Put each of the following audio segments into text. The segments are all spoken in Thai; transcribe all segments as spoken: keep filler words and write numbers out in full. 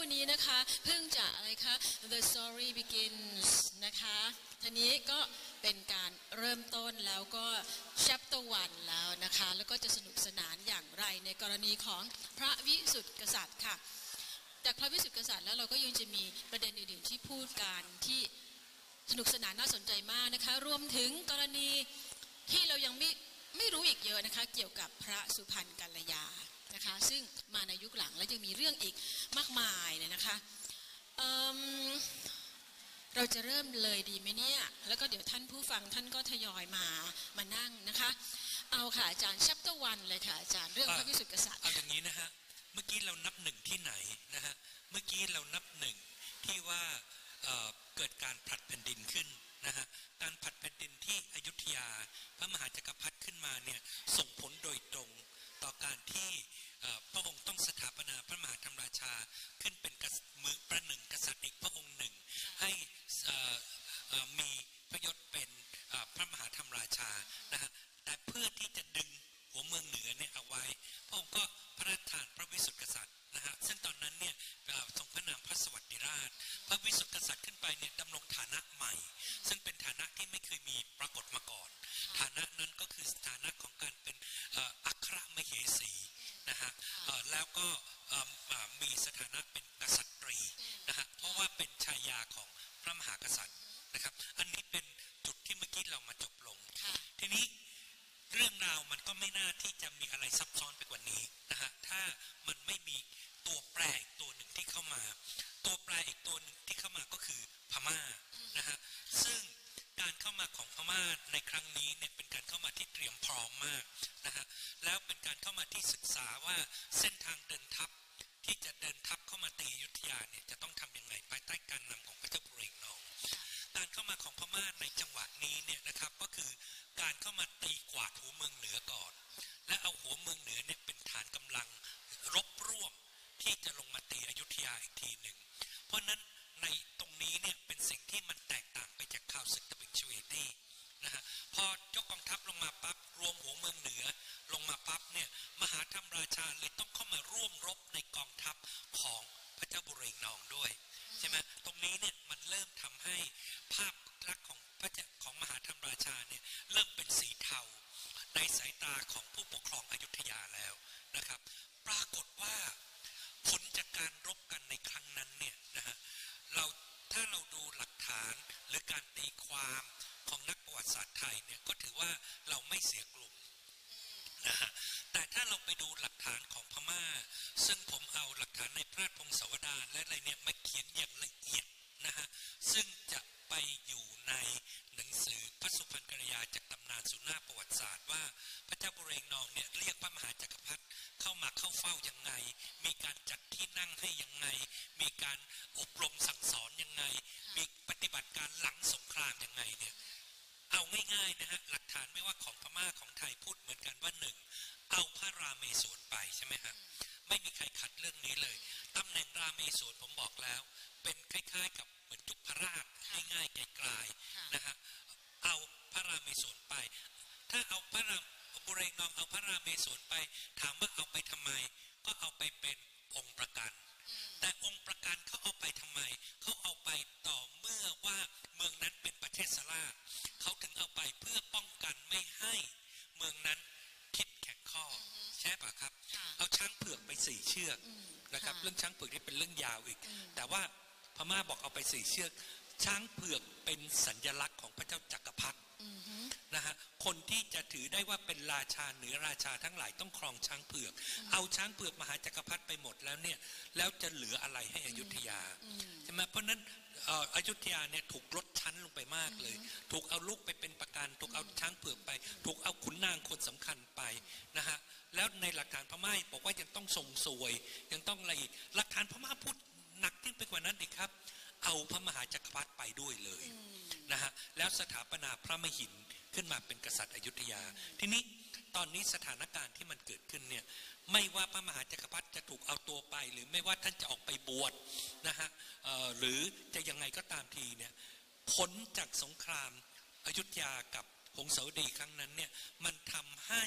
วันนี้นะคะเพิ่งจะอะไรคะ The Story Begins นะคะทีนี้ก็เป็นการเริ่มต้นแล้วก็ Chapter วันแล้วนะคะแล้วก็จะสนุกสนานอย่างไรในกรณีของพระวิสุทธิกษัตริย์ค่ะจากพระวิสุทธิกษัตริย์แล้วเราก็ยังจะมีประเด็นอื่นๆที่พูดกันที่สนุกสนานน่าสนใจมากนะคะรวมถึงกรณีที่เรายังไม่ไม่รู้อีกเยอะนะคะเกี่ยวกับพระสุพรรณกัลยานะคะซึ่งมาในยุคหลังและยังมีเรื่องอีกมากมายเลยนะคะ เ, เราจะเริ่มเลยดีไหมเนี่ยแล้วก็เดี๋ยวท่านผู้ฟังท่านก็ทยอยมามานั่งนะคะเอาค่ะอาจารย์ chapter วันเลยค่ะอาจารย์เรื่องพระวิสุทธิกษัตริย์เอาอย่างนี้นะฮะเมื่อกี้เรานับหนึ่งที่ไหนนะฮะเมื่อกี้เรานับหนึ่งที่ว่า เ, เกิดการผลัดแผ่นดินขึ้นนะฮะการผลัดแผ่นดินที่อยุธยาพระมหาจักรพรรดิขึ้นมาเนี่ยส่งผลโดยตรงต่อการที่พระองค์ต้องสถาปนาพระมหาธรรมราชาขึ้นเป็นมือประหนึ่งกษัตริย์อีกพระองค์หนึ่งให้มีพระยศเป็นพระมหาธรรมราชานะฮะแต่เพื่อที่จะดึงหัวเมืองเหนือเนี่ยเอาไว้พระองค์ก็พระราชทานพระวิสุทธิกษัตริย์นะฮะซึ่งตอนนั้นเนี่ยทรงพระนามพระสวัสดิราชพระวิสุทธิกษัตริย์ขึ้นไปเนี่ยดำรงฐานะใหม่ซึ่งเป็นฐานะที่ไม่เคยมีปรากฏมาก่อนฐานะนั้นก็คือฐานะของการเป็นอัครมเหสีนะฮะแล้วก็มีสถานะเป็นกษัตริย์นะฮะเพราะว่าเป็นชายาของพระมหากษัตริย์นะครับอันนี้เป็นจุดที่เมื่อกี้เรามาจบลงทีนี้เรื่องราวมันก็ไม่น่าที่จะมีอะไรซับซ้อนไปกว่านี้นะฮะถ้ามันไม่มีตัวแปรอีกตัวหนึ่งที่เข้ามาตัวแปรอีกตัวหนึ่งที่เข้ามาก็คือพม่านะฮะซึ่งการเข้ามาของพม่าในครั้งนี้เนี่ยเป็นการเข้ามาที่เตรียมพร้อมมากนะฮะแล้วเป็นการเข้ามาที่ศึกษาว่าเส้นทางเดินทัพที่จะเดินทัพเข้ามาตีอยุธยาเนี่ยจะต้องทำยังไงภายใต้การนำของพระเจ้าปุเรงนองการเข้ามาของพม่าในจังหวะนี้เนี่ยนะครับก็คือการเข้ามาตีกวาดหัวเมืองเหนือก่อนและเอาหัวเมืองเหนือเนี่ยเป็นฐานกำลังรบร่วมที่จะลงมาตีอยุธยาอีกทีหนึ่งเพราะนั้นในตรงนี้เนี่ยเป็นสิ่งที่มันแตกต่างไปจากข่าวศึกตะบิงชเวตีนะฮะพอยกกองทัพลงมาปั๊บรวมหัวเมืองเหนือลงมาปั๊บเนี่ยมหาธรรมราชาเลยต้องเข้ามาร่วมรบในกองทัพของพระเจ้าบุเรงนองด้วยใช่ไหมตรงนี้เนี่ยมันเริ่มทำให้ภาพลักษณ์ของพระเจ้าของมหาธรรมราชาเนี่ยเริ่มเป็นสีเทาในสายตาของผู้ปกครองอยุธยาแล้วนะครับปรากฏว่าผลจากการรบกันในครั้งนั้นเนี่ยนะฮะเราถ้าเราดูหลักฐานหรือการตีความของนักประวัติศาสตร์ไทยเนี่ยก็ถือว่าเราไม่เสียกลุ่มนะฮะแต่ถ้าเราไปดูหลักฐานของพม่าซึ่งผมเอาหลักฐานในพระราชพงศาวดารและอะไรเนี่ยมาเขียนอย่างละเอียดนะฮะซึ่งจะไปอยู่ในหนังสือพระสุพรรณกัลยาจากตำนานสุนาประวัติศาสตร์ว่าพระเจ้าบุเรงนองเนี่ยเรียกพระมหาจักรพรรดิเข้ามาเข้าเฝ้ายังไงมีการจัดที่นั่งให้ยังไงมีการอบรมสั่งสอนยังไงมีปฏิบัติการหลังสงครามยังไงเนี่ยเอาง่ายๆนะฮะหลักฐานไม่ว่าของพม่าของไทยพูดเหมือนกันว่าหนึ่งเอาพระราเมศวรไปใช่ไหมฮะไม่มีใครขัดเรื่องนี้เลยตำแหน่งราเมศวรผมบอกแล้วเป็นคล้ายๆกับเหมือนจุพราชง่ายๆไกลๆนะฮะเอาพระราเมศวรไปถ้าเอาพระราบุเรงนองเอาพระราเมศวรไปถามว่าเอาไปทำไมก็เอาไปเป็นองค์ประกันแต่องค์ประกันเขาเอาไปทำไมเขาเอาไปต่อเมื่อว่าเมืองนั้นเป็นประเทศสลาเขาถึงเอาไปเพื่อป้องกันไม่ให้เมืองนั้นคิดแข่งข้อใช่ป่ะครับเอาช้างเผือกไปสี่เชือกนะครับเรื่องช้างเผือกนี่เป็นเรื่องยาวอีกแต่ว่าพม่าบอกเอาไปสี่เชือกช้างเผือกเป็นสัญลักษณ์ของพระเจ้าจักรพรรดินะฮะคนที่จะถือได้ว่าเป็นราชาเหนือราชาทั้งหลายต้องครองช้างเผือกเอาช้างเผือกมหาจักรพรรดิไปหมดแล้วเนี่ยแล้วจะเหลืออะไรให้อยุธยาใช่ไหมเพราะนั้นอยุธยาเนี่ยถูกลดชั้นลงไปมากเลยถูกเอาลูกไปเป็นประกันถูกเอาช้างเผือกไปถูกเอาขุนนางคนสำคัญไปนะฮะแล้วในหลักฐานพม่าบอกว่ายังต้องส่งสวยยังต้องอะไรอีกหลักฐานพม่าพูดหนักขึ้นไปกว่านั้นอีกครับเอาพระมหาจักรพรรดิไปด้วยเลยนะฮะแล้วสถาปนาพระมหินขึ้นมาเป็นกษัตริย์อยุธยาทีนี้ตอนนี้สถานการณ์ที่มันเกิดขึ้นเนี่ยไม่ว่าพระมหาจักรพรรดิจะถูกเอาตัวไปหรือไม่ว่าท่านจะออกไปบวชนะฮะหรือจะยังไงก็ตามทีเนี่ยผลจากสงครามอยุธยากับหงสาวดีครั้งนั้นเนี่ยมันทำให้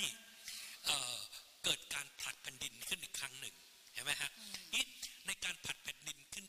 เกิดการผลัดแผ่นดินขึ้นอีกครั้งหนึ่งเห็นไหมฮะนี่ในการผลัดแผ่นดินขึ้น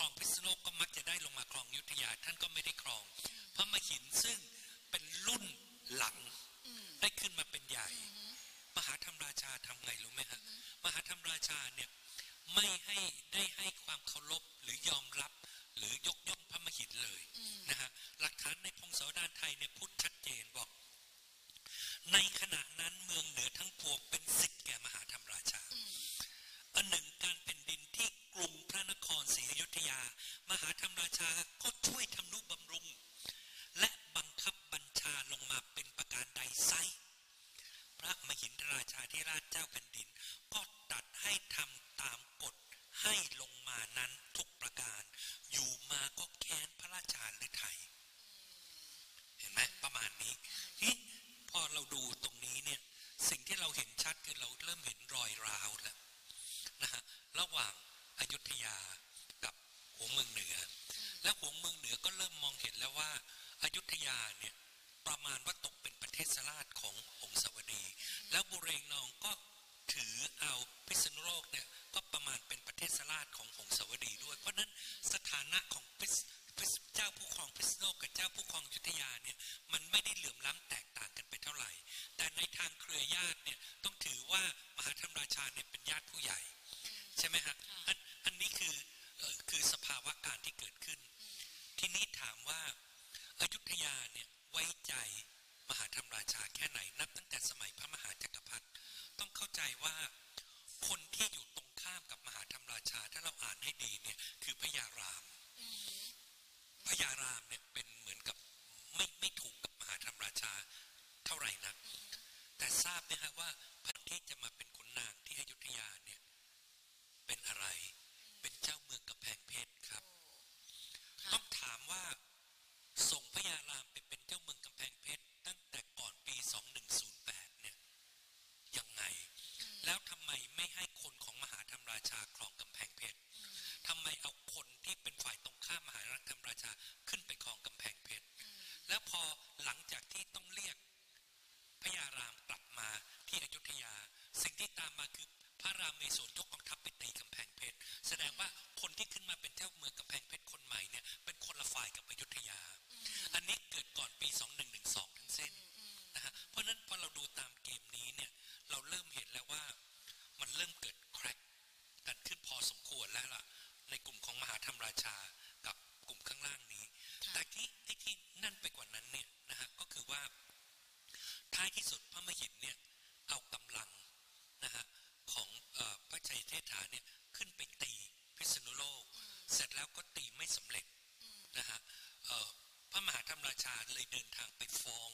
องพิษณุโลกก็มักจะได้ลงมาครองอยุธยาท่านก็ไม่ได้ครองพระมหินซึ่งเป็นรุ่นหลังได้ขึ้นมาเป็นใหญ่มหาธรรมราชาทำไงรู้ไหมฮะมหาธรรมราชาเนี่ยไม่ให้ได้ให้ความเคารพหรือยอมรับหรือยกย่องพระมหินเลยนะฮะหลักฐานในพงศาวดารไทยเนี่ยพูดชัดเจนบอกในขณะนั้นเมืองเหนือทั้งปวงเป็นศิษย์แก่มหาธรรมราชาอันหนึ่งการเป็นดินที่กรุงพระนครศรีอยุธยามหาธรรมราชาก็ช่วยทำนุบำรุงและบังคับบัญชาลงมาเป็นประการใดไซพระมหินทราชาธิราชเจ้าแผ่นดินก็ตรัสให้ทำตามกฎให้ลงมานั้นทุกประการอยู่มาก็แค้นพระราชาฤทัยเห็นไหมประมาณนี้นี่พอเราดูตรงนี้เนี่ยสิ่งที่เราเห็นชัดคือเราเริ่มเห็นรอยร้าวแล้วนะฮะระหว่างอยุธยากับหัวเมืองเหนือและหัวเมืองเหนือก็เริ่มมองเห็นแล้วว่าอยุธยาเนี่ยประมาณว่าตกเป็นประเทศราชของหงสาวดีแล้วบุเรงนองก็ถือเอาพิษณุโลกเนี่ยก็ประมาณเป็นประเทศราชของหงสาวดีด้วยเพราะนั้นสถานะของเจ้าผู้ครองพิษณุโลกกับเจ้าผู้ครองอยุธยาเนี่ยมันไม่ได้เหลื่อมล้ำแตกต่างกันไปเท่าไหร่แต่ในทางเครือญาติเนี่ยต้องถือว่ามหาธรรมราชาเนี่ยเป็นญาติผู้ใหญ่ใช่ไหมฮะอันอันนี้คือคือสภาวะการที่เกิดขึ้นทีนี้ถามว่าอยุธยาเนี่ยไว้ใจมหาธรรมราชาแค่ไหนนับตั้งแต่สมัยพระมหาจักรพรรดิต้องเข้าใจว่าคนที่อยู่ตรงข้ามกับมหาธรรมราชาถ้าเราอ่านให้ดีเนี่ยคือพญารามพญารามเนี่ยเป็นเหมือนกับไม่ไม่ถูกกับมหาธรรมราชาเท่าไหร่นักแต่ทราบไหมฮะว่าพันที่จะมาเป็นขุนนางที่อยุธยาเนี่ยเป็นอะไรเป็นเจ้าเมืองกำแพงเพชรครับต้องถามว่าส่งพญารามไปเป็นเจ้าเมืองกำแพงเพชรตั้งแต่ก่อนปีสองพันหนึ่งร้อยแปดเนี่ยยังไงแล้วทำไมไม่ให้คนของมหาธรรมราชาครองกำแพงเพชรทำไมเอาคนที่เป็นฝ่ายตรงข้ามมหาธรรมราชาขึ้นไปครองกำแพงเพชรแล้วพอหลังจากที่ต้องเรียกพญารามกลับมาที่อยุธยาสิ่งที่ตามมาคือพระรามเมศรยกกองทัพไปตีกำแพงเพชรแสดงว่าคนที่ขึ้นมาเป็นเจ้าเมืองกำแพงเพชรคนใหม่เนี่ยเป็นคนละฝ่ายกับอยุธยาอันนี้เกิดก่อนปีสองพันหนึ่งร้อยสิบสองทั้งสิ้นนะฮะเพราะนั้นพอเราดูตามเกมนี้เนี่ยเราเริ่มเห็นแล้วว่ามันเริ่มเกิดแคร็กกันขึ้นพอสมควรแล้วล่ะในกลุ่มของมหาธรรมราชากับกลุ่มข้างล่างนี้แต่ที่ไอ้ที่นั่นไปกว่านั้นเนี่ยนะฮะก็คือว่าท้ายที่สุดพระมหินเนี่ยเอากำลังนะฮะของพระชัยเทถาเนี่ยขึ้นไปตีพิษณุโลกเสร็จแล้วก็ตีไม่สำเร็จนะฮะพระมหาธรรมราชาเลยเดินทางไปฟ้อง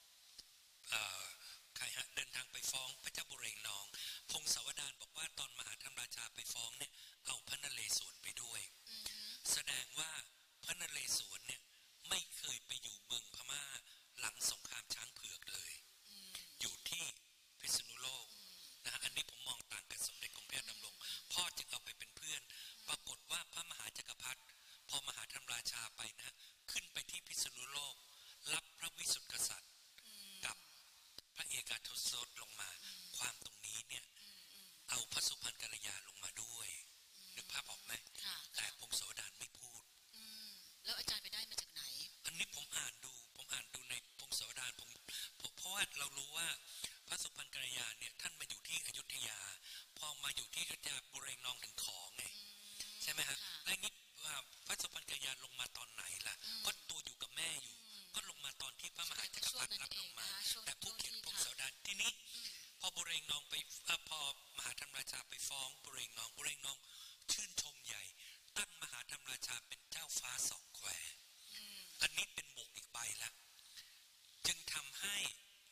ใครฮะเดินทางไปฟ้องพระเจ้าบุเรงนองพงศาวดารบอกว่าตอนมหาธรรมราชาไปฟ้องเนี่ยเอาพระนเรศวรไปด้วยแสดงว่าพระนเรศวรเนี่ยไม่เคยไปอยู่เมืองพม่าหลังสงครามช้างเผือกเลยอยู่ที่พิษณุโลกนะฮะอันนี้ผมมองต่างกับสมเด็จกรมพระยาดำรงพ่อจึงเอาไปเป็นเพื่อนปรากฏว่าพระมหาจักรพรรดิพอมหาธรรมราชาไปนะขึ้นไปที่พิษณุโลกรับพระวิสุทธิกษัตริย์กับพระเอกาทศรถลงมาความตรงนี้เนี่ยเอาพระสุพรรณกัลยาลงมาด้วยนึกภาพออกไหมแต่พงศาวดารไม่พูดแล้วอาจารย์ไปได้มาจากไหนอันนี้ผมอ่านดูผมอ่านดูในพงศาวดารผมเพราะว่าเรารู้ว่าพระสุพรรณกัลยาเนี่ยท่านมาอยู่ที่อยุธยาพอมาอยู่ที่อยุธยาบุเรงนองถึงของไงใช่ไหมฮะแล้วนี่พระสุพรรณกัลยาลงมาตอนไหนล่ะก็ตัวอยู่กับแม่อยู่ก็ลงมาตอนที่พระมหาจักรพรรดิรับลงมาแต่ผู้เขียนพงศาวดารทีนี้พอบุเรงนองไปพอมหาธรรมราชาไปฟ้องบุเรงนองบุเรงนองชื่นชมใหญ่ตั้งมหาธรรมราชาเป็นเจ้าฟ้าสองแควอันนี้เป็นหมวกอีกใบละจึงทำให้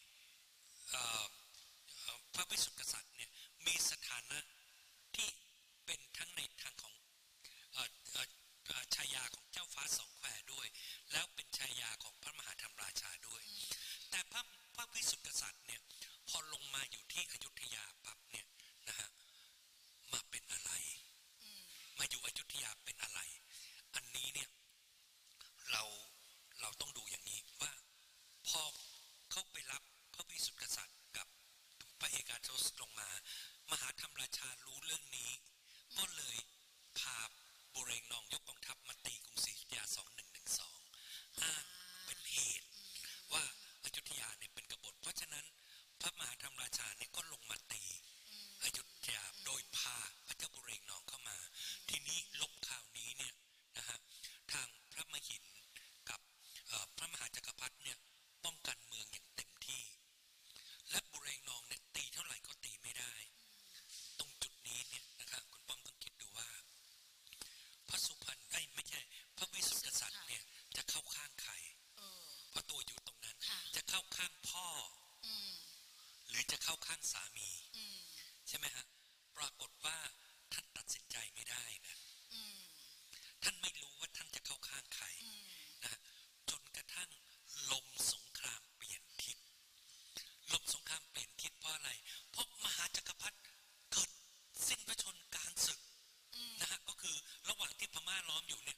พระวิสุทธิกษัตริย์เนี่ยมีสถานะที่เป็นทั้งในทางของชายาของเจ้าฟ้าสองแควด้วยแล้วเป็นชายาของพระมหาธรรมราชาด้วยแต่พระพระวิสุทธิกษัตริย์เนี่ยพอลงมาอยู่ที่อยุธยาปั๊บเนี่ยนะฮะมาเป็นอะไรมาอยู่อยุธยาเป็นอะไรอันนี้เนี่ยเราเราต้องดูอย่างนี้ว่าพอเขาไปรับพระวิสุทธิกษัตริย์กับพระเอกาทศลงมามหาธรรมราชารู้เรื่องนี้ก็เลยพาบุเรงนองยกกองทัพ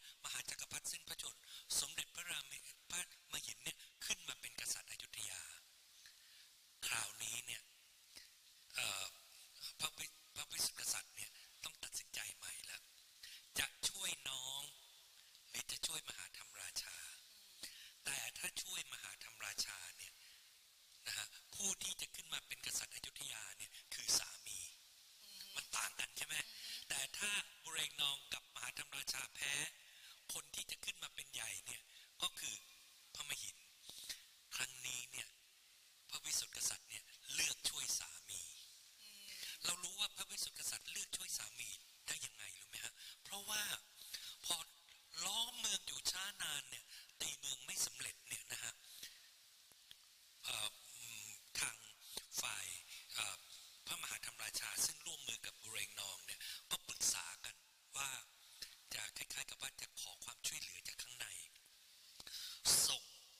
มหาจักรพรรดิสิ้นพระชนม์สมเด็จพระรามพระมหินเนี่ยขึ้นมาเป็นกษัตริย์อยุธยาคราวนี้เนี่ยพระพระวิสุทธิกษัตริย์เนี่ยต้องตัดสินใจใหม่แล้วจะช่วยน้องหรือจะช่วยมหาธรรมราชาแต่ถ้าช่วยมหาธรรมราชาเนี่ยนะฮะผู้ที่จะขึ้นมาเป็นกษัตริย์อยุธยาเนี่ยคือสามีมันต่างกันใช่ไหมแต่ถ้าบุเรงนองกับมหาธรรมราชาแพ้คนที่จะขึ้นมาเป็นใหญ่เนี่ยก็คือพระมหินครั้งนี้เนี่ยพระวิสุทธิกษัตริย์เนี่ยเลือกช่วยสามีเรารู้ว่าพระวิสุทธิกษัตริย์เลือกช่วยสามีได้ยังไงรู้ไหมฮะเพราะว่าพอล้อมเมืองอยู่ช้านานเนี่ยตีเมืองไม่สำเร็จเนี่ยนะฮะทางฝ่ายพระมหาธรรมราชาซึ่งร่วมมือกับบุเรงนองเนี่ยก็ปรึกษากันว่าจะคล้ายๆกับว่าจะขอความช่วยเหลือจากข้างในส่ง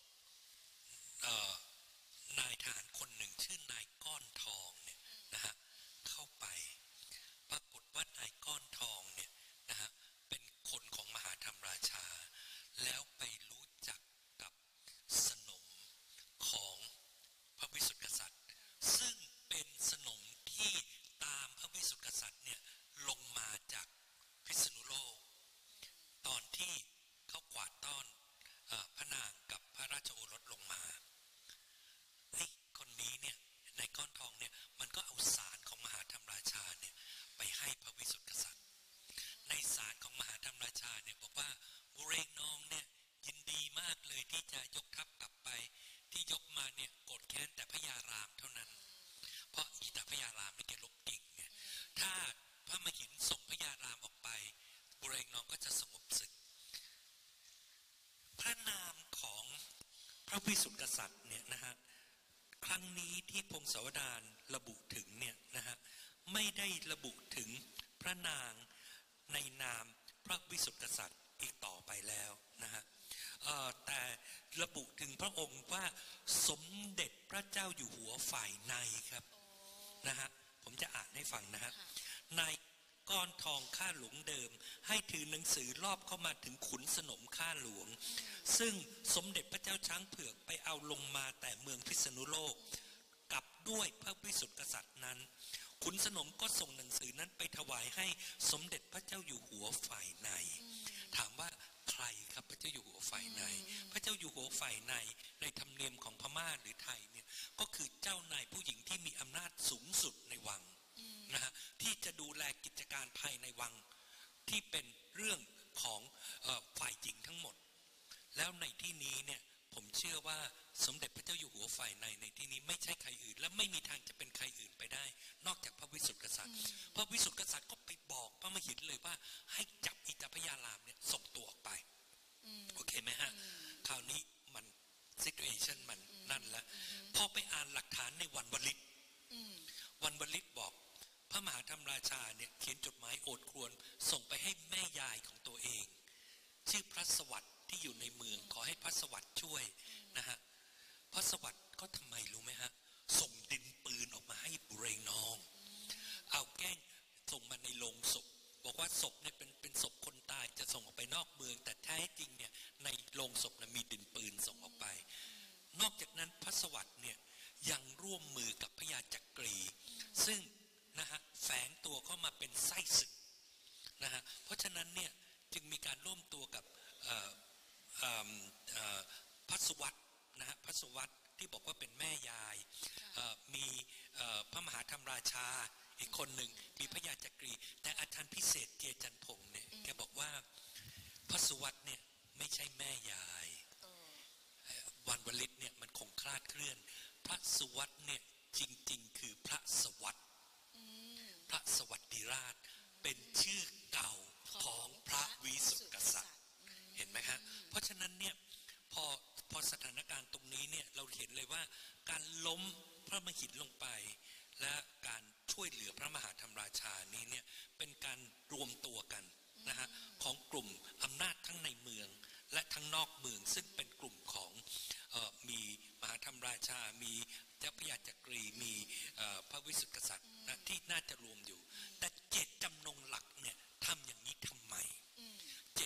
นายทหารคนหนึ่งชื่อนายก้อนทองเนี่ยนะฮะเข้าไปปรากฏว่านายก้อนทองเนี่ยนะฮะเป็นคนของมหาธรรมราชาแล้วไปรู้จักกับสนมของพระวิสุทธิกษัตริย์ซึ่งเป็นสนมที่ตามพระวิสุทธิกษัตริย์เนี่ยลงมาจากพิษณุโลกตอนที่เขากวาดต้อนพระนางกับพระราชโอรสลงมานี่คนนี้เนี่ยในก้อนทองเนี่ยมันก็เอาสารของมหาธรรมราชาเนี่ยไปให้พระวิสุทธิกษัตริย์ในสารของมหาธรรมราชาเนี่ยบอกว่าบุเรงนองเนี่ยยินดีมากเลยที่จะยกทัพกลับไปที่ยกมาเนี่ยโกรธแค้นแต่พระยารามเท่านั้นเพราะอีตาพระยารามนี่แกลบเก่งเนี่ยถ้าพระมหินส่งพระยารามออกไปบุเรงนองก็จะสงบศึกพระนามของพระวิสุทธิกษัตริย์เนี่ยนะฮะครั้งนี้ที่พงศาวดารระบุถึงเนี่ยนะฮะไม่ได้ระบุถึงพระนางในนามพระวิสุทธิกษัตริย์อีกต่อไปแล้วนะฮะแต่ระบุถึงพระองค์ว่าสมเด็จพระเจ้าอยู่หัวฝ่ายในครับนะฮะผมจะอ่านให้ฟังนะฮะนายก้อนทองข้าหลวงเดิมให้ถือหนังสือรอบเข้ามาถึงขุนสนมข้าหลวงซึ่งสมเด็จพระเจ้าช้างเผือกไปเอาลงมาแต่เมืองพิษณุโลกกับด้วยพระวิสุทธิกษัตริย์นั้นขุนสนมก็ส่งหนังสือนั้นไปถวายให้สมเด็จพระเจ้าอยู่หัวฝ่ายในถามว่าใครครับพระเจ้าอยู่หัวฝ่ายในพระเจ้าอยู่หัวฝ่ายในในธรรมเนียมของพม่าหรือไทยเนี่ยก็คือเจ้านายผู้หญิงที่มีอำนาจสูงสุดในวังนะฮะที่จะดูแลกิจการภายในวังที่เป็นเรื่องของฝ่ายหญิงทั้งหมดแล้วในที่นี้เนี่ยผมเชื่อว่าสมเด็จพระเจ้าอยู่หัวฝ่ายในในที่นี้ไม่ใช่ใครอื่นและไม่มีทางจะเป็นใครอื่นไปได้นอกจากพระวิสุทธิกษัตริย์พระวิสุทธิกษัตริย์ก็ไปบอกพระมหินเลยว่าให้จับอิตาพยารามเนี่ยส่งตัวออกไปโอเคไหมฮะคราวนี้มันซิทูเอชั่นมันนั่นละพอไปอ่านหลักฐานในวันวลิตวันวลิตบอกพระมหาธรรมราชาเนี่ยเขียนจดหมายโอดครวญส่งไปให้แม่ยายของตัวเองชื่อพระสวัสดิ์ที่อยู่ในเมืองขอให้พระสวัสดิ์ช่วยนะฮะพระสวัสดิ์ก็ทำไมรู้ไหมฮะส่งดินปืนออกมาให้บุเรงนองเอาแกล้งส่งมาในโรงศพบอกว่าศพเนี่ยเป็นเป็นศพคนตายจะส่งออกไปนอกเมืองแต่แท้จริงเนี่ยในโรงศพนะมีดินปืนส่งออกไปนอกจากนั้นพระสวัสดิ์เนี่ยยังร่วมมือกับพญาจักรีซึ่งนะฮะแฝงตัวเข้ามาเป็นไส้ศึกนะฮะเพราะฉะนั้นเนี่ยจึงมีการร่วมตัวกับพระสุวัตนะฮะพระสุวัตที่บอกว่าเป็นแม่ยายมีพระมหาธรรมราชาอีกคนหนึ่งมีพระยาจักรีแต่อาจารย์พิเศษเจจันพงศ์เนี่ยแกบอกว่าพระสุวัตเนี่ยไม่ใช่แม่ยายวันวลิตเนี่ยมันคงคลาดเคลื่อนพระสุวัตเนี่ยจริงๆคือพระสวัสดิ์พระสวัสดิราชเป็นชื่อเก่าของพระวิสุทธิกษัตริย์เห็นไหมฮะเพราะฉะนั้นเนี่ยพอพอสถานการณ์ตรงนี้เนี่ยเราเห็นเลยว่าการล้มพระมหินลงไปและการช่วยเหลือพระมหาธรรมราชานี้เนี่ยเป็นการรวมตัวกันนะฮะของกลุ่มอำนาจทั้งในเมืองและทั้งนอกเมืองซึ่งเป็นกลุ่มของเอ่อมีมหาธรรมราชามีเจ้าพระยาจักรีมีพระวิสุทธิกษัตริย์นะที่น่าจะรวมอยู่แต่เจตจำนงหลักเนี่ยทำอย่างนี้ทำไมเจตจำนง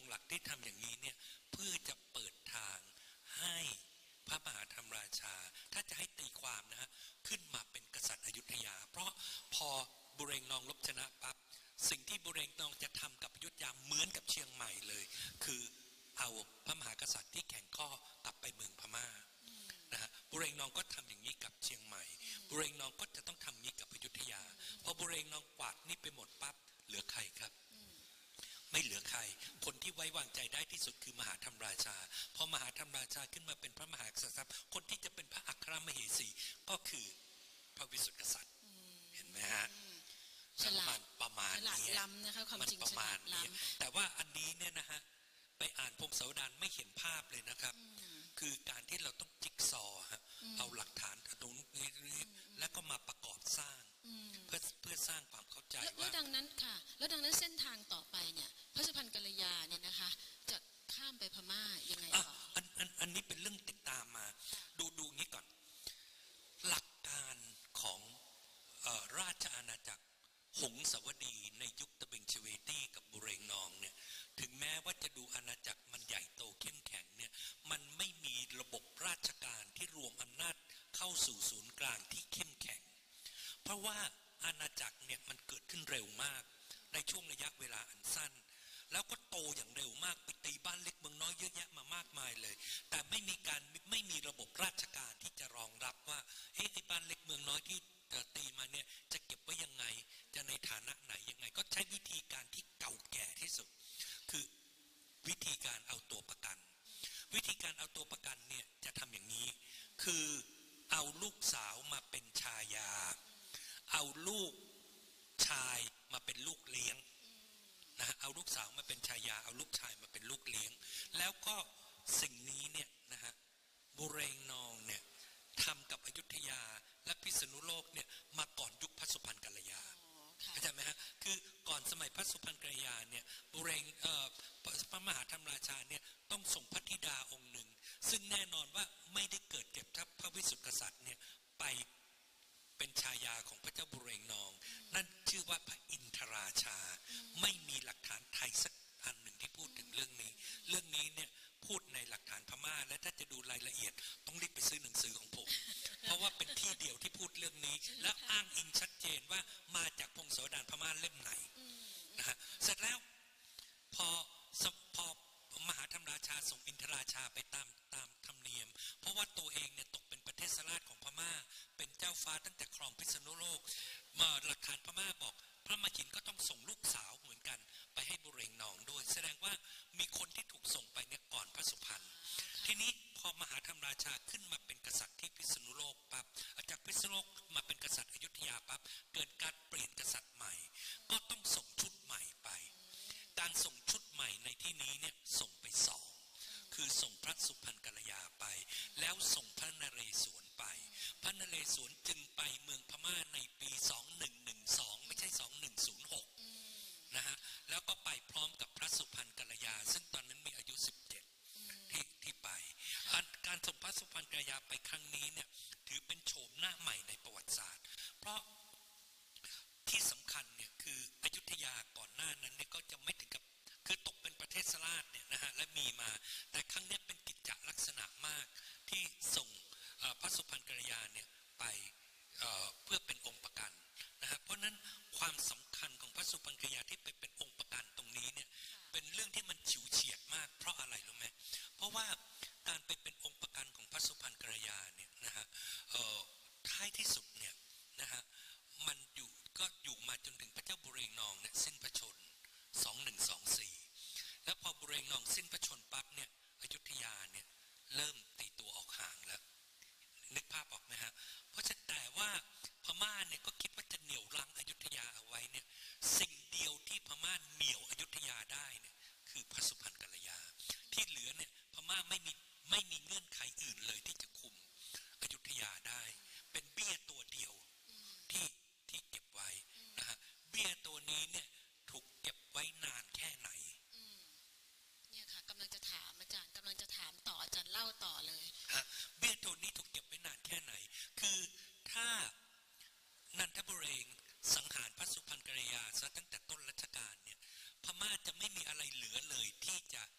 หลักที่ทำอย่างนี้เนี่ยเพื่อจะเปิดทางให้พระมหาธรรมราชาถ้าจะให้ตีความนะฮะขึ้นมาเป็นกษัตริย์อยุธยาเพราะพอบุเรงนองลบชนะปั๊บสิ่งที่บุเรงนองจะทำกับอยุธยาเหมือนกับเชียงใหม่เลยคือเอาพระมหากษัตริย์ที่แข็งข้อกลับไปเมืองพม่านะฮะบุเรงนองก็ทำอย่างนี้กับเชียงใหม่บุเรงนองก็จะต้องทำอย่างนี้กับอยุธยาพอบุเรงนองกวาดนี่ไปหมดปั๊บเหลือใครครับไม่เหลือใครคนที่ไว้วางใจได้ที่สุดคือมหาธรรมราชาพอมหาธรรมราชาขึ้นมาเป็นพระมหากษัตริย์คนที่จะเป็นพระอัครมเหสีก็คือพระวิสุทธิกษัตริย์เห็นไหมฮะฉลาดประมาณนี้ฉลาดล้ำนะคะความจริงฉลาดล้ำแต่ว่าอันนี้เนี่ยนะฮะไปอ่านพงศาวดารไม่เห็นภาพเลยนะครับคือการที่เราต้องจิ๊กซอฮะเอาหลักฐานตรงนี้แล้วก็มาประกอบสร้างเพื่อเพื่อสร้างความเข้าใจว่าแล้วดังนั้นค่ะแล้วดังนั้นเส้นทางต่อไปเนี่ยพระสุพรรณกัลยาเนี่ยนะคะจะข้ามไปพม่ายังไงต่ออันอันอันนี้เป็นเรื่องติดตามมาดูดูงี้ก่อนหลักการของราชอาณาจักรหงสาวดีในยุคตะเบงเชเวตี้กับบุเรงนองเนี่ยถึงแม้ว่าจะดูอาณาจักรมันใหญ่โตเข้มแข็งเนี่ยมันไม่มีระบบราชการที่รวมอำนาจเข้าสู่ศูนย์กลางที่เข้มแข็งเพราะว่าอาณาจักรเนี่ยมันเกิดขึ้นเร็วมากในช่วงระยะเวลาอันสั้นแล้วก็โตอย่างเร็วมากไปตีบ้านเล็กเมืองน้อยเยอะแยะมามากมายเลยแต่ไม่มีการไม่มีระบบราชการที่จะรองรับว่าเฮ้ยไอ้บ้านเล็กเมืองน้อยที่ตีมาเนี่ยจะเก็บไว้ยังไงจะในฐานะไหนยังไงก็ใช้วิธีการที่เก่าแก่ที่สุดคือวิธีการเอาตัวประกันวิธีการเอาตัวประกันเนี่ยจะทำอย่างนี้คือเอาลูกสาวมาเป็นชายาเอาลูกชายมาเป็นลูกเลี้ยงนะเอาลูกสาวมาเป็นชายาเอาลูกชายมาเป็นลูกเลี้ยงแล้วก็สิ่งนี้เนี่ยนะฮะบุเรงนองเนี่ยทำกับอยุธยาและพิษณุโลกเนี่ยมาก่อนยุคพระสุพรรณกัลยาเข้าใจไหมฮะคือก่อนสมัยพระสุพรรณกัลยาเนี่ยบุเรงเอ่อพระมหาธรรมราชาเนี่ยต้องส่งพระธิดาองค์หนึ่งซึ่งแน่นอนว่าไม่ได้เกิดเก็บทัพพระวิสุทธิกษัตริย์เนี่ยไปเป็นชายาของพระเจ้าบุเรงนองนั่นชื่อว่าพระอินทราชาไม่มีหลักฐานไทยสักอันหนึ่งที่พูดถึงเรื่องนี้เรื่องนี้เนี่ยพูดในหลักฐานพม่าและถ้าจะดูรายละเอียดต้องรีบไปซื้อหนังสือของผมเพราะว่าเป็นที่เดียวที่พูดเรื่องนี้แล้วอ้างอิงชัดเจนว่ามาจากพงศาวดารพม่าเล่มไหนนะฮะเสร็จแล้วพอพอมหาธรรมราชาส่งอินทราชาไปตามตามธรรมเนียมเพราะว่าตัวเองเนี่ยตกเป็นประเทศราชของพม่าเป็นเจ้าฟ้าตั้งแต่ครองพิษณุโลกมาหลักฐานพม่าบอกพระมหินก็ต้องส่งลูกสาวเหมือนกันไปให้บุเรงนองด้วยแสดงว่ามีคนที่ถูกส่งไปเนี่ยก่อนพระสุพรรณทีนี้พอมหาธรรมราชาขึ้นมาเป็นกษัตริย์ที่พิษณุโลกปั๊บจากพิษณุโลกมาเป็นกษัตริย์อยุธยาปั๊บเกิดการเปลี่ยนกษัตริย์ใหม่ก็ต้องส่งชุดใหม่ไปการส่งชุดใหม่ในที่นี้เนี่ยส่งไปสองคือส่งพระสุพรรณกัลยาไปแล้วส่งพระนเรศวรไปพระนเรศวรจึงไปเมืองพม่าในปีสองพันหนึ่งร้อยสิบสองไม่ใช่สองพันหนึ่งร้อยหกนะฮะแล้วก็ไปพร้อมกับพระสุพรรณกัลยาซึ่งตอนนั้นมีอายุสิบเจ็ดที่ที่ไปการส่งพระสุพรรณกัลยาไปครั้งนี้เนี่ยถือเป็นโฉมหน้าใหม่ในประวัติศาสตร์เพราะที่สำคัญเนี่ยคืออยุธยาก่อนหน้านั้นเนี่ยก็จะไม่ถึงกับคือตกเป็นประเทศราชเนี่ยนะฮะและมีมาแต่ครั้งนี้เป็นกิจจลักษณะมากที่ส่งพระสุพรรณกัลยาเนี่ยไปเพื่อเป็นองค์ประกันนะฮะเพราะนั้นความสำคัญของพระสุพรรณกัลยาที่ไปเป็นองค์ประกันตรงนี้เนี่ยเป็นเรื่องที่มันฉิวเฉียดมากเพราะอะไรรู้ไหมเพราะว่าการไปเป็นองค์ประกันของพระสุพรรณกัลยาเนี่ยนะฮะท้ายที่สุดเนี่ยนะฮะมันอยู่ก็อยู่มาจนถึงพระเจ้าบุเรงนองเนี่ยสิ้นพระชนสองพันหนึ่งร้อยยี่สิบสี่แล้วพอบุเรงนองสิ้นพระชนปั๊บเนี่ยอยุธยาเนี่ยเริ่มตีตัวออกห่างแล้วนึกภาพออกไหมฮะเพราะฉะนั้นแต่ว่าพม่าเนี่ยก็คิดว่าจะเหนี่ยวรั้งอยุธยาเอาไว้เนี่ยสิ่งเดียวที่พม่าเหนี่ยวอยุธยาได้เนี่ยคือพระสุพรรณกัลยาที่เหลือเนี่ยพม่าไม่มีไม่มีเงื่อนไขอื่นเลยที่จะคุมอยุธยาได้เป็นเบี้ยตัวเดียวที่ที่เก็บไว้นะฮะเบี้ยตัวนี้เนี่ยถูกเก็บไว้นานแค่ไหนเนี่ยค่ะกำลังจะถามอาจารย์กำลังจะถามต่ออาจารย์เล่าต่อเลยฮะเบี้ยตัวนี้ถูกเก็บไว้นานแค่ไหนคือถ้านันทบุเรงสังหารพระสุพรรณกัลยาซะตั้งแต่ต้นรัชกาลเนี่ยพม่าจะไม่มีอะไรเหลือเลยที่จะ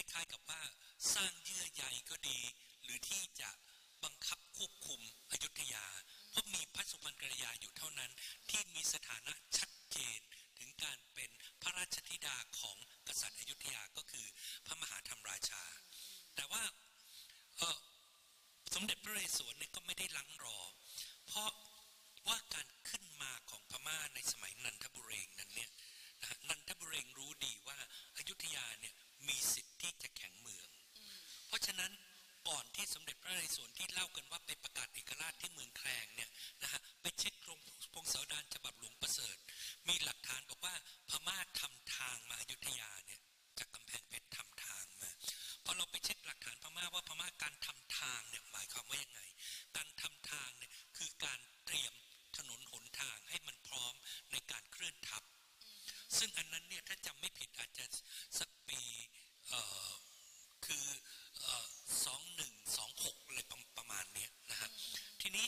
ล้ายๆกับว่าสร้างเยื่อใยก็ดีหรือที่จะบังคับควบคุมอยุธยาเพราะมีพระสุพรรณกัลยาอยู่เท่านั้นที่มีสถานะชัดเจนถึงการเป็นพระราชธิดาของกษัตริย์อยุธยาก็คือพระมหาธรรมราชาแต่ว่าเออสมเด็จพระนเรศวรเนี่ยก็ไม่ได้ลังรอเพราะว่าการขึ้นมาของพม่าในสมัยนันทบุเรงนั้นเนี่ยนะนันทบุเรงรู้ดีว่าอยุธยาเนี่ยมีสิทธิ์ที่จะแข็งเมืองเพราะฉะนั้นก่อนที่สมเด็จพระนเรศวรที่เล่ากันว่าไปประกาศเอกราชที่เมืองแคลงเนี่ยนะฮะไปเช็คกรมพงศาวดารฉบับหลวงประเสริฐมีหลักฐานบอกว่าพม่าทำทางมาอยุธยาเนี่ยจากกำแพงเพชรทำทางมาพอเราไปเช็คหลักฐานพม่าว่าพม่าการทำทางเนี่ยหมายความว่ายังไงการทำทางเนี่ยคือการเตรียมถนนหนทางให้มันพร้อมในการเคลื่อนทัพซึ่งอันนั้นเนี่ยถ้าจำไม่ผิดอาจจะสักปีเอ่อคือเอ่อสองหนึ่งสองหกอะไรประมาณนี้นะฮะทีนี้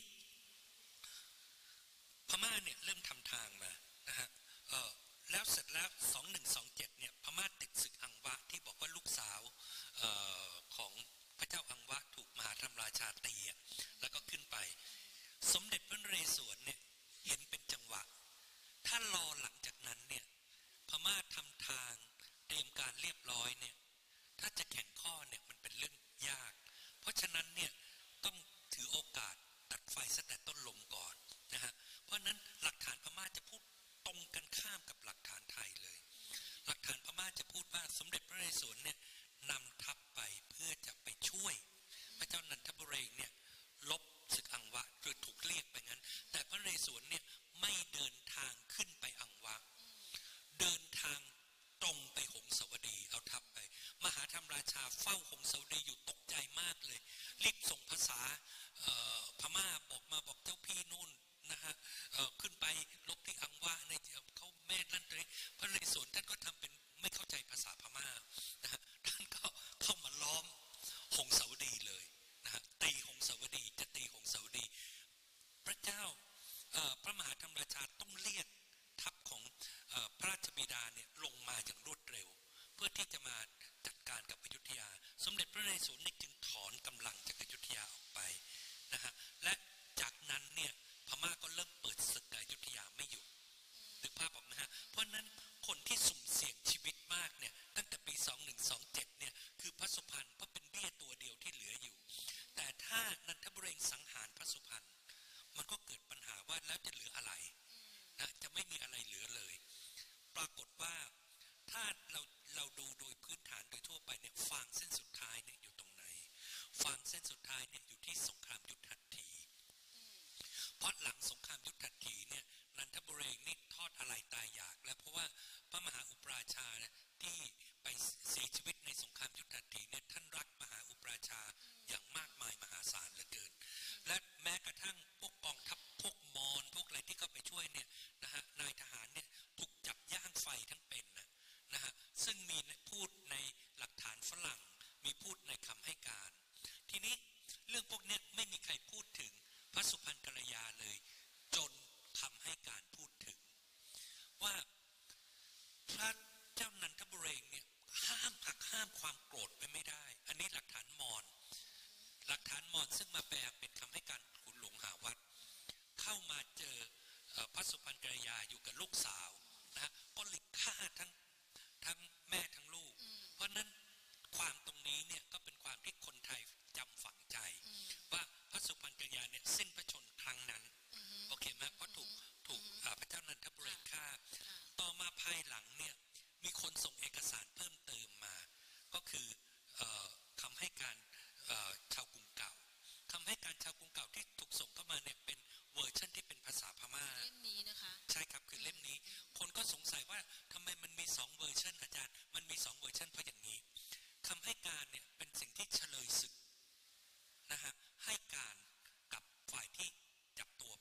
พม่าเนี่ยเริ่มทำทางมานะฮะเอ่อแล้วเสร็จแล้วสองหนึ่งสองเจ็ดเนี่ยพม่าติดศึกอังวะที่บอกว่าลูกสาวเอ่อของพระเจ้าอังวะถูกมหาธรรมราชาตีแล้วก็ขึ้นไปสมเด็จพระนเรศวรเนี่ยเห็นเป็นจังหวะถ้ารอหลังจากนั้นเนี่ยพม่าทำทางเตรียมการเรียบร้อยเนี่ยถ้าจะแข่งข้อเนี่ยมันเป็นเรื่องยากเพราะฉะนั้นเนี่ยต้องถือโอกาสตัดไฟซะแต่ต้นลมก่อนนะฮะเพราะนั้นหลักฐานพม่าจะพูดตรงกันข้ามกับหลักฐานไทยเลยหลักฐานพม่าจะพูดว่าสมเด็จพระนเรศวรเนี่ยนำทัพไปเพื่อจะไปช่วยพระเจ้านันทบุเรงเนี่ยลบศึกอังวะหรือถูกเรียกไปงั้นแต่พระนเรศวรเนี่ยไม่เดินทางขึ้นไปอังวะเดินทางตรงไปหงสาวดีเอาทัพไปมหาธรรมราชาเฝ้าหงสาวดีอยู่ตกใจมากเลยรีบส่งภาษาพม่าบอกมาบอกเจ้าพี่นู่นนะฮะขึ้นไปลบที่อังวะในเขาแม่นั่นเลยพระนเรศวรท่านก็ทำเป็นไม่เข้าใจภาษาพม่านะฮะท่านก็เข้ามาล้อมหงสาวดีเลยนะฮะตีหงสาวดีจะตีหงสาวดีพระเจ้าพระมหาธรรมราชาต้องเรียกทัพของพระราชบิดาเนี่ยลงมาอย่างรวดเร็วเพื่อที่จะมาจัดการกับอยุธยาสมเด็จพระนเรศวรจึงถอนกำลังจากอยุธยาออกไปนะฮะและจากนั้นเนี่ยพม่าก็เริ่มเปิดศึกกับอยุธยาไม่หยุดนึกภาพออกนะฮะเพราะนั้นคนที่สุ่มเสี่ยงชีวิตมากเนี่ยตั้งแต่ปีสองหนึ่งสองเจ็ดเนี่ยคือพระสุพรรณเพราะเป็นเบี้ยตัวเดียวที่เหลืออยู่แต่ถ้านันทบุเรงสังหารพระสุพรรณมันก็เกิดปัญหาว่าแล้วจะเหลืออะไรนะจะไม่มีอะไรเหลือเลยปรากฏว่าถ้าเราเราดูโดยพื้นฐานโดยทั่วไปเนี่ยฟางเส้นสุดท้ายเนี่ยอยู่ตรงไหนฟางเส้นสุดท้ายเนี่ยอยู่ที่สงครามยุทธหัตถีเพราะหลังสงครามยุทธหัตถีเนี่ยนันทบุเรงนี่ทอดอะไรตายอยากแล้วเพราะว่าพระมหาอุปราชาเนี่ยที่ไปเสียชีวิตในสงครามยุทธหัตถีเนี่ยท่านรักมหาอุปราชาอย่างมากมายมหาศาลเหลือเกินและแม้กระทั่งพวกกองทัพพวกมอญพวกอะไรที่เข้าไปช่วยเนี่ยนะฮะนายทหารเนี่ยถูกจับย่างไฟทั้งเป็นนะนะฮะซึ่งมีพูดในหลักฐานฝรั่งมีพูดในคำให้การทีนี้เรื่องพวกนี้ไม่มีใครพูดถึงพระสุพรรณกัลยาเลยจนคำให้การพูดถึงว่าพระเจ้านันทบุเรงเนี่ยห้ามหักห้ามความโกรธไปไม่ได้อันนี้หลักฐานมอญหลักฐานมอญซึ่งมาแปลเป็นคำให้การขุนหลวงหาวัดเข้ามาเจอพระสุพรรณกัลยาอยู่กับลูกสาวนะฮะก็เลยฆ่าทั้งทั้งแม่ทั้งลูกเพราะนั้นความตรงนี้เนี่ยก็เป็นความที่คนไทยจำฝังใจว่าพระสุพรรณกัลยาเนี่ยสิ้นพระชนม์ครั้งนั้นโอเคไหมเพราะถูกถูกพระเจ้านันทบุเรงฆ่าต่อมาภายหลังเนี่ยมีคนส่งเอกสารเพิ่มเติมมาก็คือคำให้การชาวกรุงเก่าคำให้การชาวกรุงเก่าที่ถูกส่งเข้ามาเนี่ยเป็นเวอร์ชันที่เป็นภาษาพม่าเล่มนี้นะคะใช่ครับคือเล่มนี้คนก็สงสัยว่าทำไมมันมีสองเวอร์ชันอาจารย์มันมีสองเวอร์ชันเพราะอย่างนี้คำให้การเนี่ยเป็นสิ่งที่เฉลยศึกนะฮะให้การกับฝ่ายที่จับตัว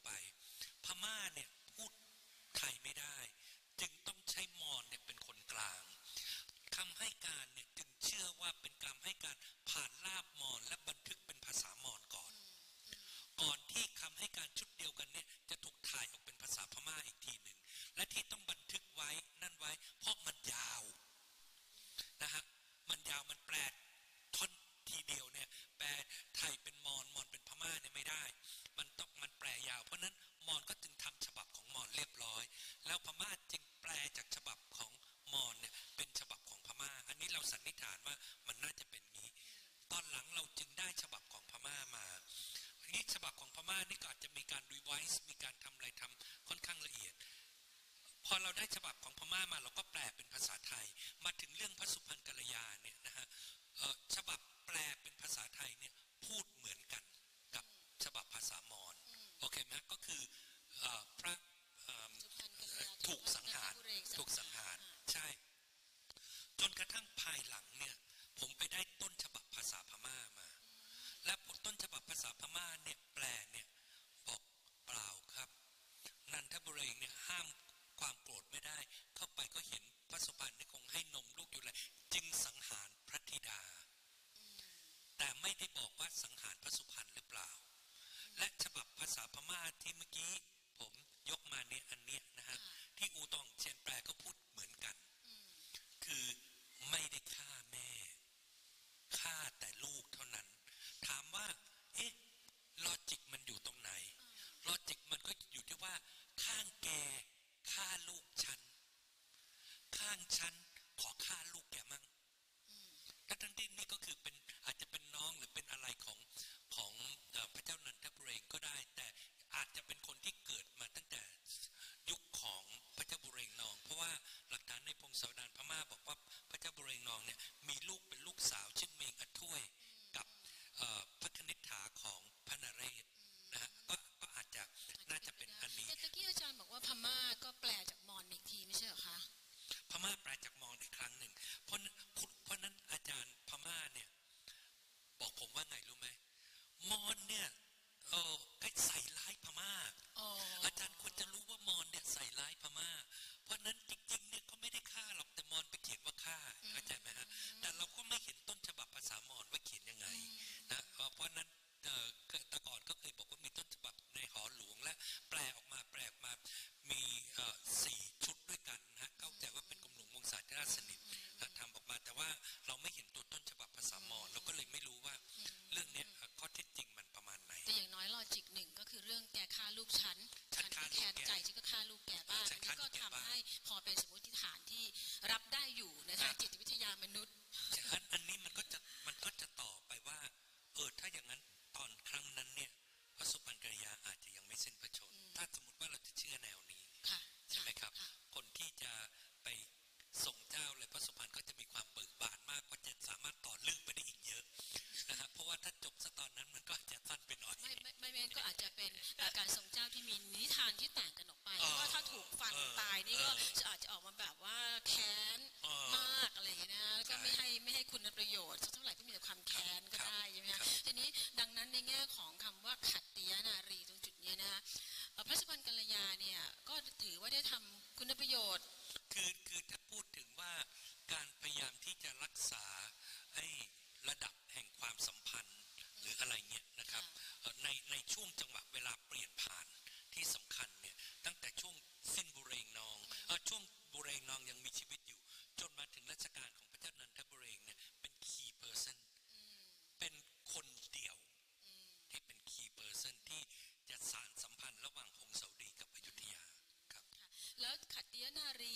มันแปลท่อนทีเดียวเนี่ยแปลไทยเป็นมอญมอญเป็นพม่าเนี่ยไม่ได้มันต้องมันแปลยาวเพราะนั้นมอญก็จึงทำฉบับของมอญเรียบร้อยแล้วพม่าจึงแปลจากฉบับของมอญเนี่ยเป็นฉบับของพม่าอันนี้เราสันนิษฐานว่ามันน่าจะเป็นงี้ตอนหลังเราจึงได้ฉบับของพม่ามานี่ฉบับของพม่านี่ก็อาจจะมีการรีไวซ์มีการทำอะไรทำค่อนข้างละเอียดพอเราได้ฉบับของพม่ามาเราก็แปลเป็นภาษาไทยมาถึงเรื่องพระสุพรรณกัลยาเนี่ยนะฮะฉบับแปลเป็นภาษาไทยเนี่ยพูดเหมือนกันกับฉบับภาษามอญโอเคไหมก็คือพระถูกสังหารถูกสังหารใช่จนกระทั่งภายหลังเนี่ยผมไปได้ต้นฉบับภาษาพม่ามาและต้นฉบับภาษาพม่าเนี่ยแปลเนี่ยบอกเปล่าครับนันทบุรีเนี่ยห้ามความโกรธไม่ได้เข้าไปก็เห็นพระสุพรรณนี่คงให้นมลูกอยู่เลยจึงสังหารพระธิดาแต่ไม่ได้บอกว่าสังหารพระสุพรรณหรือเปล่าและฉบับภาษาพม่าที่เมื่อกี้ผมยกมาเนี่ยอันเนี้ยนะฮะที่อูตองเชียนแปลก็พูดเหมือนกันคือไม่ได้ฆ่าแม่ฆ่าแต่ลูกเท่านั้นถามว่าเอ๊ะลอจิกมันอยู่ตรงไหนลอจิกมันก็อยู่ที่ว่าข้างแกฆ่าลูกฉันข้างฉันขอฆ่าลูกแกมั่งแต่ทั้งที่นี่ก็คือเป็นอาจจะเป็นน้องหรือเป็นอะไรของของพระเจ้านันทบุรีก็ได้แต่อาจจะเป็นคนที่เกิดมาตั้งแต่ยุคของพระเจ้าบุเรงนองเพราะว่าหลักฐานในพงศาวดารพม่าบอกว่าพระเจ้าบุเรงนองเนี่ยมีลูกเป็นลูกสาวชื่อเมงอัถ้วยกับพระคณิษฐาของพระนเรศนะฮะก็ก็อาจจะน่าจะเป็นอันนี้แต่ตะกี้อาจารย์บอกว่าพม่าก็แปลจากมอญอีกทีไม่ใช่เหรอคะพม่าแปลจากมอญอีกครั้งหนึ่งเพราะเพราะนั้นอาจารย์พม่าเนี่ยบอกผมว่าไงรู้ไหมมอญเนี่ยเออใส่ร้ายพม่าอาจารย์ควรจะรู้ว่ามอญเนี่ยใส่ร้ายพม่าเพราะนั้นจริงๆเนี่ยเขาไม่ได้ฆ่าหรอกแต่มอญไปเขียนว่าฆ่าเข้าใจไหมฮะแต่เราก็ไม่เห็นต้นฉบับภาษามอญว่าเขียนยังไงนะเพราะนั้นแต่ก่อนก็เคยบอกว่ามีต้นฉบับในหอหลวงและแปลออกมาแปลออกมามีสี่ชุดด้วยกันนะเข้าใจว่าเป็นกรมหลวงวงศาธิราชสนิททำออกมาแต่ว่าเราไม่เห็นตัวต้นฉบับภาษามอญเราก็เลยไม่รู้ว่าเรื่องนี้ข้อเท็จจริงมันประมาณไหนแต่อย่างน้อยลอจิกหนึ่งก็คือเรื่องแกฆ่าลูกฉันฉันแค้นใจฉันก็ฆ่าลูกแกบ้างอันนี้ก็ทำให้พอเป็นสมมติฐานที่รับได้อยู่ในทางจิตวิทยามนุษย์อันนี้มันก็จะมันก็จะต่อไปว่าเออถ้าอย่างนั้นตอนครั้งนั้นเนี่ยพระสุพรรณกัลยาอาจจะยังไม่สิ้นพระชนม์ถ้าสมมติว่าเราจะเชื่อแนวนี้ใช่ไหมครับคนที่จะไปส่งเจ้าเลยพระสุพรรณก็จะมีความเบิกบานมากก็จะสามารถต่อเรื่องไปได้อีกเยอะนะครับเพราะว่าถ้าจบซะตอนนั้นมันก็อาจจะสั้นไปหน่อยไม่ไม่ไม่ไม่ก็อาจจะเป็นการส่งเจ้าที่มีนิทานที่ต่างกันออกไปเพราะว่าถ้าถูกฟันตายนี่ก็จะอาจจะออกมาแบบว่าแค้นมากอะไรอย่างเงี้ยนะแล้วก็ไม่ให้ไม่ให้คุณประโยชน์เท่าไหร่ก็มีแต่ความแค้นก็ได้ใช่ไหมคะทีนี้ดังนั้นในแง่ของคำว่าขัตติยนารีตรงจุดนี้นะพระสุพรรณกัลยาเนี่ยก็ถือว่าได้ทำคุณประโยชน์คือคือถ้าพูดถึงว่าการพยายามที่จะรักษาไอ้ระดับแห่งความสัมพันธ์หรืออะไรเงี้ยนะครับในในช่วงจังหวะเวลาเปลี่ยนผ่านที่สำคัญเนี่ยตั้งแต่ช่วงสิ้นบุเรงนองเออช่วงบุเรงนองยังมีชีวิตอยู่จนมาถึงรัชกาลของพระเจ้านันทบุเรงเนี่ยเป็น key person เป็นคนเดียวที่เป็น key person ที่จะสานสัมพันธ์ระหว่างพงศาวดีกับอยุธยาครับแล้วขัตติยนารี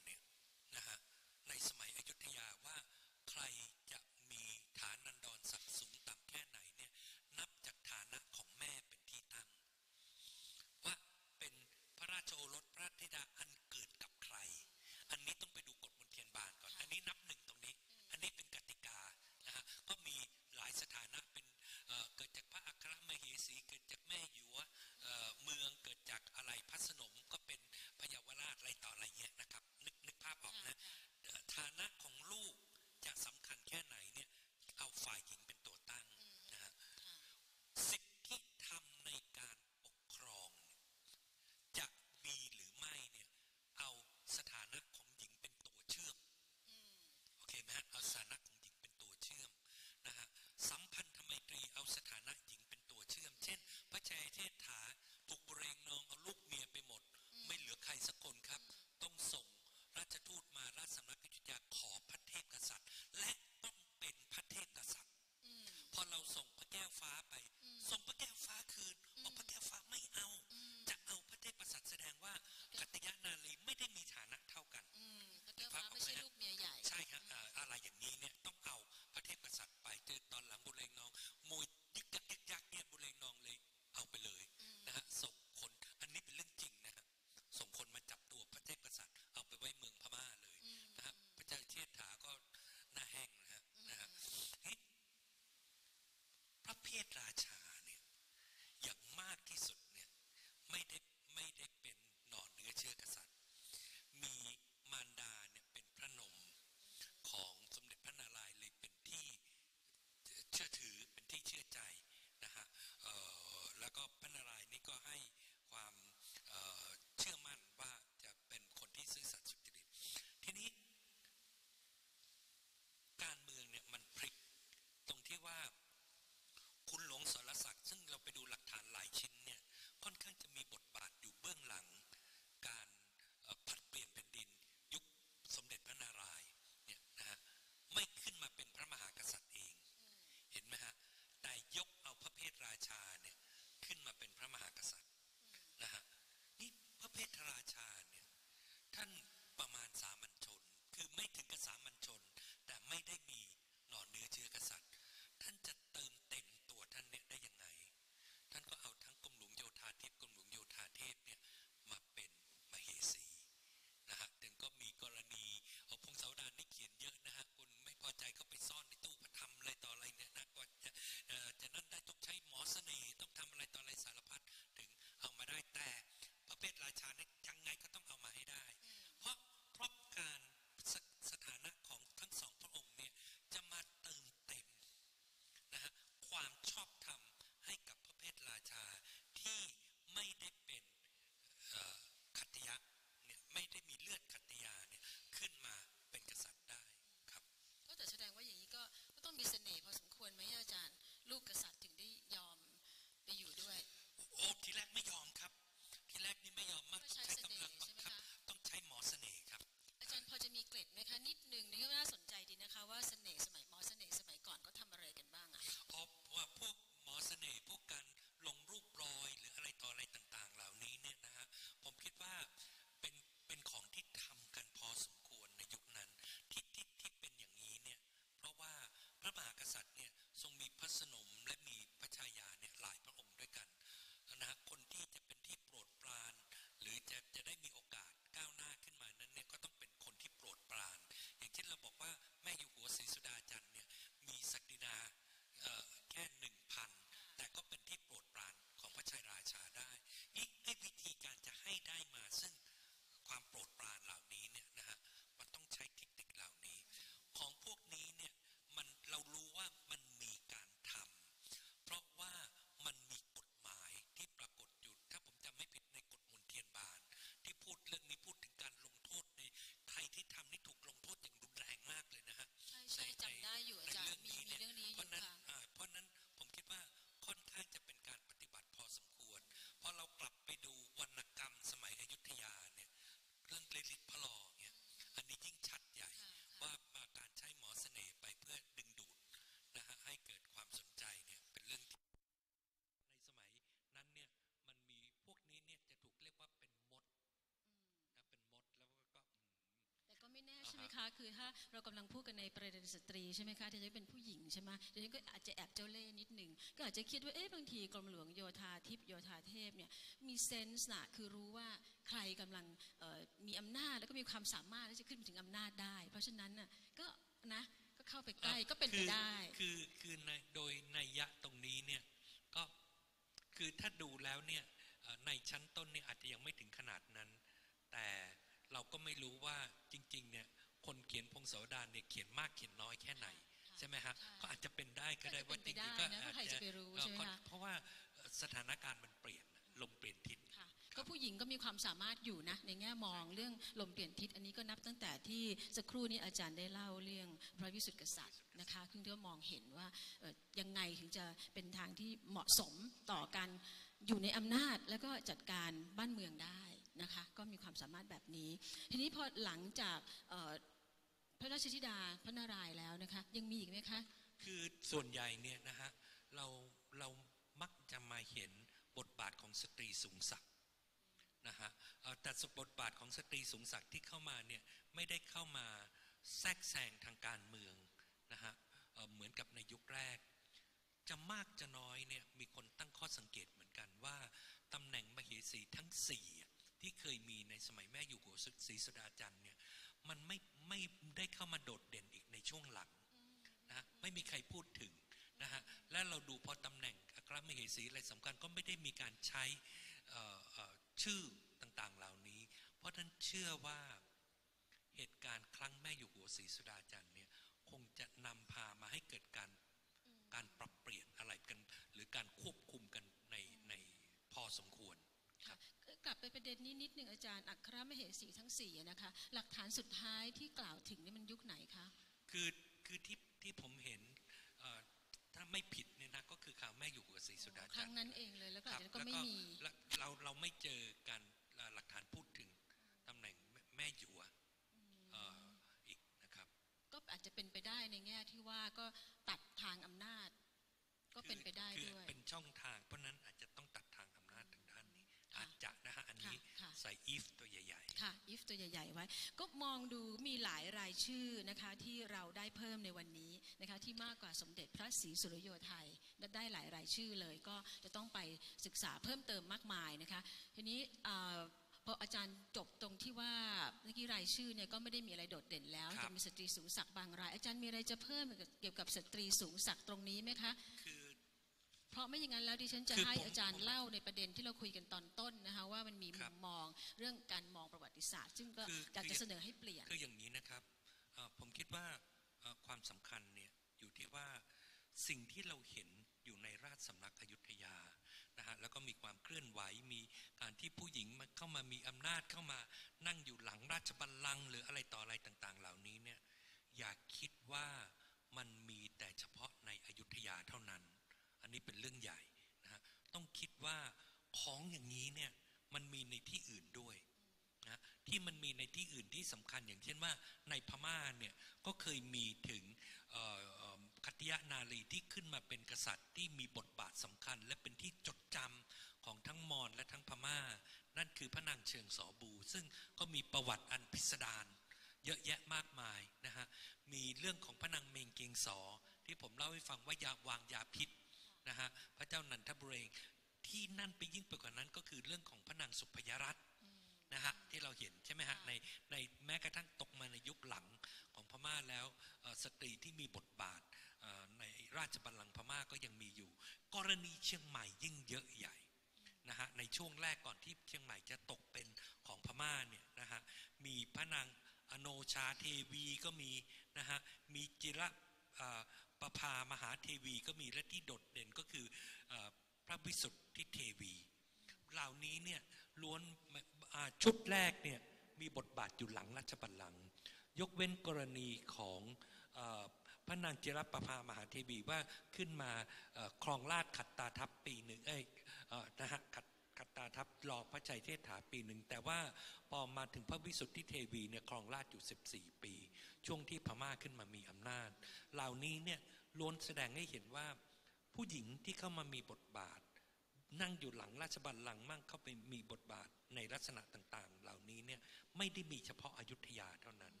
ใช่ไหมคะคือถ้าเรากำลังพูดกันในประเด็นสตรีใช่ไหมคะที่จะเป็นผู้หญิงใช่ไหมดิฉันก็อาจจะแอบเจ้าเล่ห์นิดหนึ่งก็อาจจะคิดว่าเอ๊ะบางทีกรมหลวงโยธาธิปโยธาเทพเนี่ยมีเซนส์นะคือรู้ว่าใครกำลังมีอำนาจแล้วก็มีความสามารถที่จะขึ้นไปถึงอำนาจได้เพราะฉะนั้นน่ะก็นะก็เข้าไปใกล้ก็เป็นไปได้คือคือในโดยนัยยะตรงนี้เนี่ยก็คือถ้าดูแล้วเนี่ยในชั้นต้นเนี่ยอาจจะยังไม่ถึงขนาดนั้นแต่เราก็ไม่รู้ว่าจริงๆเนี่ยคนเขียนพงศาวดารเนี่ยเขียนมากเขียนน้อยแค่ไหนใช่ไหมฮะก็อาจจะเป็นได้ก็ได้ว่าจริงๆก็อาจจะเพราะว่าสถานการณ์มันเปลี่ยนลมเปลี่ยนทิศก็ผู้หญิงก็มีความสามารถอยู่นะในแง่มองเรื่องลมเปลี่ยนทิศอันนี้ก็นับตั้งแต่ที่สักครู่นี้อาจารย์ได้เล่าเรื่องพระวิสุทธิกษัตริย์นะคะซึ่งก็มองเห็นว่ายังไงถึงจะเป็นทางที่เหมาะสมต่อการอยู่ในอำนาจแล้วก็จัดการบ้านเมืองได้นะคะก็มีความสามารถแบบนี้ทีนี้พอหลังจากพระราชธิดาพระนารายณ์แล้วนะคะยังมีอีกไหมคะคือส่วนใหญ่เนี่ยนะฮะเราเรามักจะมาเห็นบทบาทของสตรีสูงศักดิ์นะฮะแต่บทบาทของสตรีสูงศักดิ์ที่เข้ามาเนี่ยไม่ได้เข้ามาแทรกแซงทางการเมืองนะฮะเหมือนกับในยุคแรกจะมากจะน้อยเนี่ยมีคนตั้งข้อสังเกตเหมือนกันว่าตำแหน่งมเหสีทั้งสี่ที่เคยมีในสมัยแม่อยู่หัวศรีสุดาจันทร์เนี่ยมันไม่ไม่ได้เข้ามาโดดเด่นอีกในช่วงหลังนะฮะไม่มีใครพูดถึงนะฮะและเราดูพอตำแหน่งอัครมเหสีอะไรสำคัญก็ไม่ได้มีการใช้ชื่อต่างๆเหล่านี้เพราะท่านเชื่อว่าเหตุการณ์ครั้งแม่อยู่หัวศรีสุดาจันทร์เนี่ยคงจะนำพามาให้เกิดการการปรับเปลี่ยนอะไรกันหรือการควบคุมกันในในพอสมควรครับกลับไปประเด็นนี้นิดหนึ่งอาจารย์อัครมเหสีทั้งสี่นะคะหลักฐานสุดท้ายที่กล่าวถึงนี่มันยุคไหนคะคือคือที่ที่ผมเห็นถ้าไม่ผิดเนี่ยนะก็คือข่าวแม่อยู่หัวศรีสุดาจันทร์ครั้งนั้นเองเลยแล้วก็ก็ไม่มีเราเราไม่เจอการหลักฐานพูดถึงตำแหน่งแม่อยู่อีกนะครับก็อาจจะเป็นไปได้ในแง่ที่ว่าก็ตัดทางอำนาจก็เป็นไปได้ด้วยเป็นช่องทางเพราะนั้นอาจจะต้องตัดทางอำนาจทางด้านนี้อาจจะนะฮะอันนี้ใส่ if ตัวใหญ่ๆค่ะ if ตัวใหญ่ๆไว้ก็มองดูมีหลายรายชื่อนะคะที่เราได้เพิ่มในวันนี้นะคะที่มากกว่าสมเด็จพระศรีสุริโยไทยได้หลายรายชื่อเลยก็จะต้องไปศึกษาเพิ่มเติมมากมายนะคะทีนี้พออาจารย์จบตรงที่ว่าเมื่อกี้รายชื่อเนี่ยก็ไม่ได้มีอะไรโดดเด่นแล้วจะมีสตรีสูงศักดิ์บางรายอาจารย์มีอะไรจะเพิ่มเกี่ยวกับสตรีสูงศักดิ์ตรงนี้ไหมคะคือเพราะไม่อย่างนั้นแล้วดิฉันจะให้อาจารย์เล่าในประเด็นที่เราคุยกันตอนต้นนะคะว่ามันมีมุมมองเรื่องการมองประวัติศาสตร์ซึ่งก็อยากจะเสนอให้เปลี่ยนคืออย่างนี้นะครับผมคิดว่าความสำคัญเนี่ยอยู่ที่ว่าสิ่งที่เราเห็นอยู่ในราชสำนักอยุธยานะฮะแล้วก็มีความเคลื่อนไหวมีการที่ผู้หญิงมาเข้ามามีอำนาจเข้ามานั่งอยู่หลังราชบัลลังก์หรืออะไรต่ออะไรต่างๆเหล่านี้เนี่ยอย่าคิดว่ามันมีแต่เฉพาะในอยุธยาเท่านั้นอันนี้เป็นเรื่องใหญ่นะฮะต้องคิดว่าของอย่างนี้เนี่ยมันมีในที่อื่นด้วยนะที่มันมีในที่อื่นที่สำคัญอย่างเช่นว่าในพม่าเนี่ยก็เคยมีถึงคัตติยนารีที่ขึ้นมาเป็นกษัตริย์ที่มีบทบาทสำคัญและเป็นที่จดจำของทั้งมอญและทั้งพม่านั่นคือพระนางเชิงสอบูซึ่งก็มีประวัติอันพิสดารเยอะแยะมากมายนะฮะมีเรื่องของพระนางเมงเกงสอที่ผมเล่าให้ฟังว่ายาวางยาพิษนะฮะพระเจ้านันทบุรีที่นั่นไปยิ่งไปกว่านั้นก็คือเรื่องของพระนางสุพยรัตน์นะฮะที่เราเห็นใช่ไหมฮะในในแม้กระทั่งตกมาในยุคหลังของพม่าแล้วสตรีที่มีบทบาทในราชบัลลังก์พม่าก็ยังมีอยู่กรณีเชียงใหม่ยิ่งเยอะใหญ่นะฮะในช่วงแรกก่อนที่เชียงใหม่จะตกเป็นของพม่าเนี่ยนะฮะมีพระนางอโนชาเทวีก็มีนะฮะมีจิระประภามหาเทวีก็มีและที่โดดเด่นก็คือพระวิสุทธิเทวีเหล่านี้เนี่ยล้วนชุดแรกเนี่ยมีบทบาทอยู่หลังราชบัลลังก์ยกเว้นกรณีของพระนางจิรประภามหาเทวีว่าขึ้นมาครองราชขัดตาทัพปีหนึ่งเอ้ยนะฮะขัดขัดตาทัพรอพระชัยเทฐาปีหนึ่งแต่ว่าพอมาถึงพระวิสุทธิเทวีเนี่ยครองราชอยู่สิบสี่ปีช่วงที่พม่าขึ้นมามีอำนาจเหล่านี้เนี่ยล้วนแสดงให้เห็นว่าผู้หญิงที่เข้ามามีบทบาทนั่งอยู่หลังราชบัลลังก์มั่งเข้าไปมีบทบาทในลักษณะต่างๆเหล่านี้เนี่ยไม่ได้มีเฉพาะอยุธยาเท่านั้น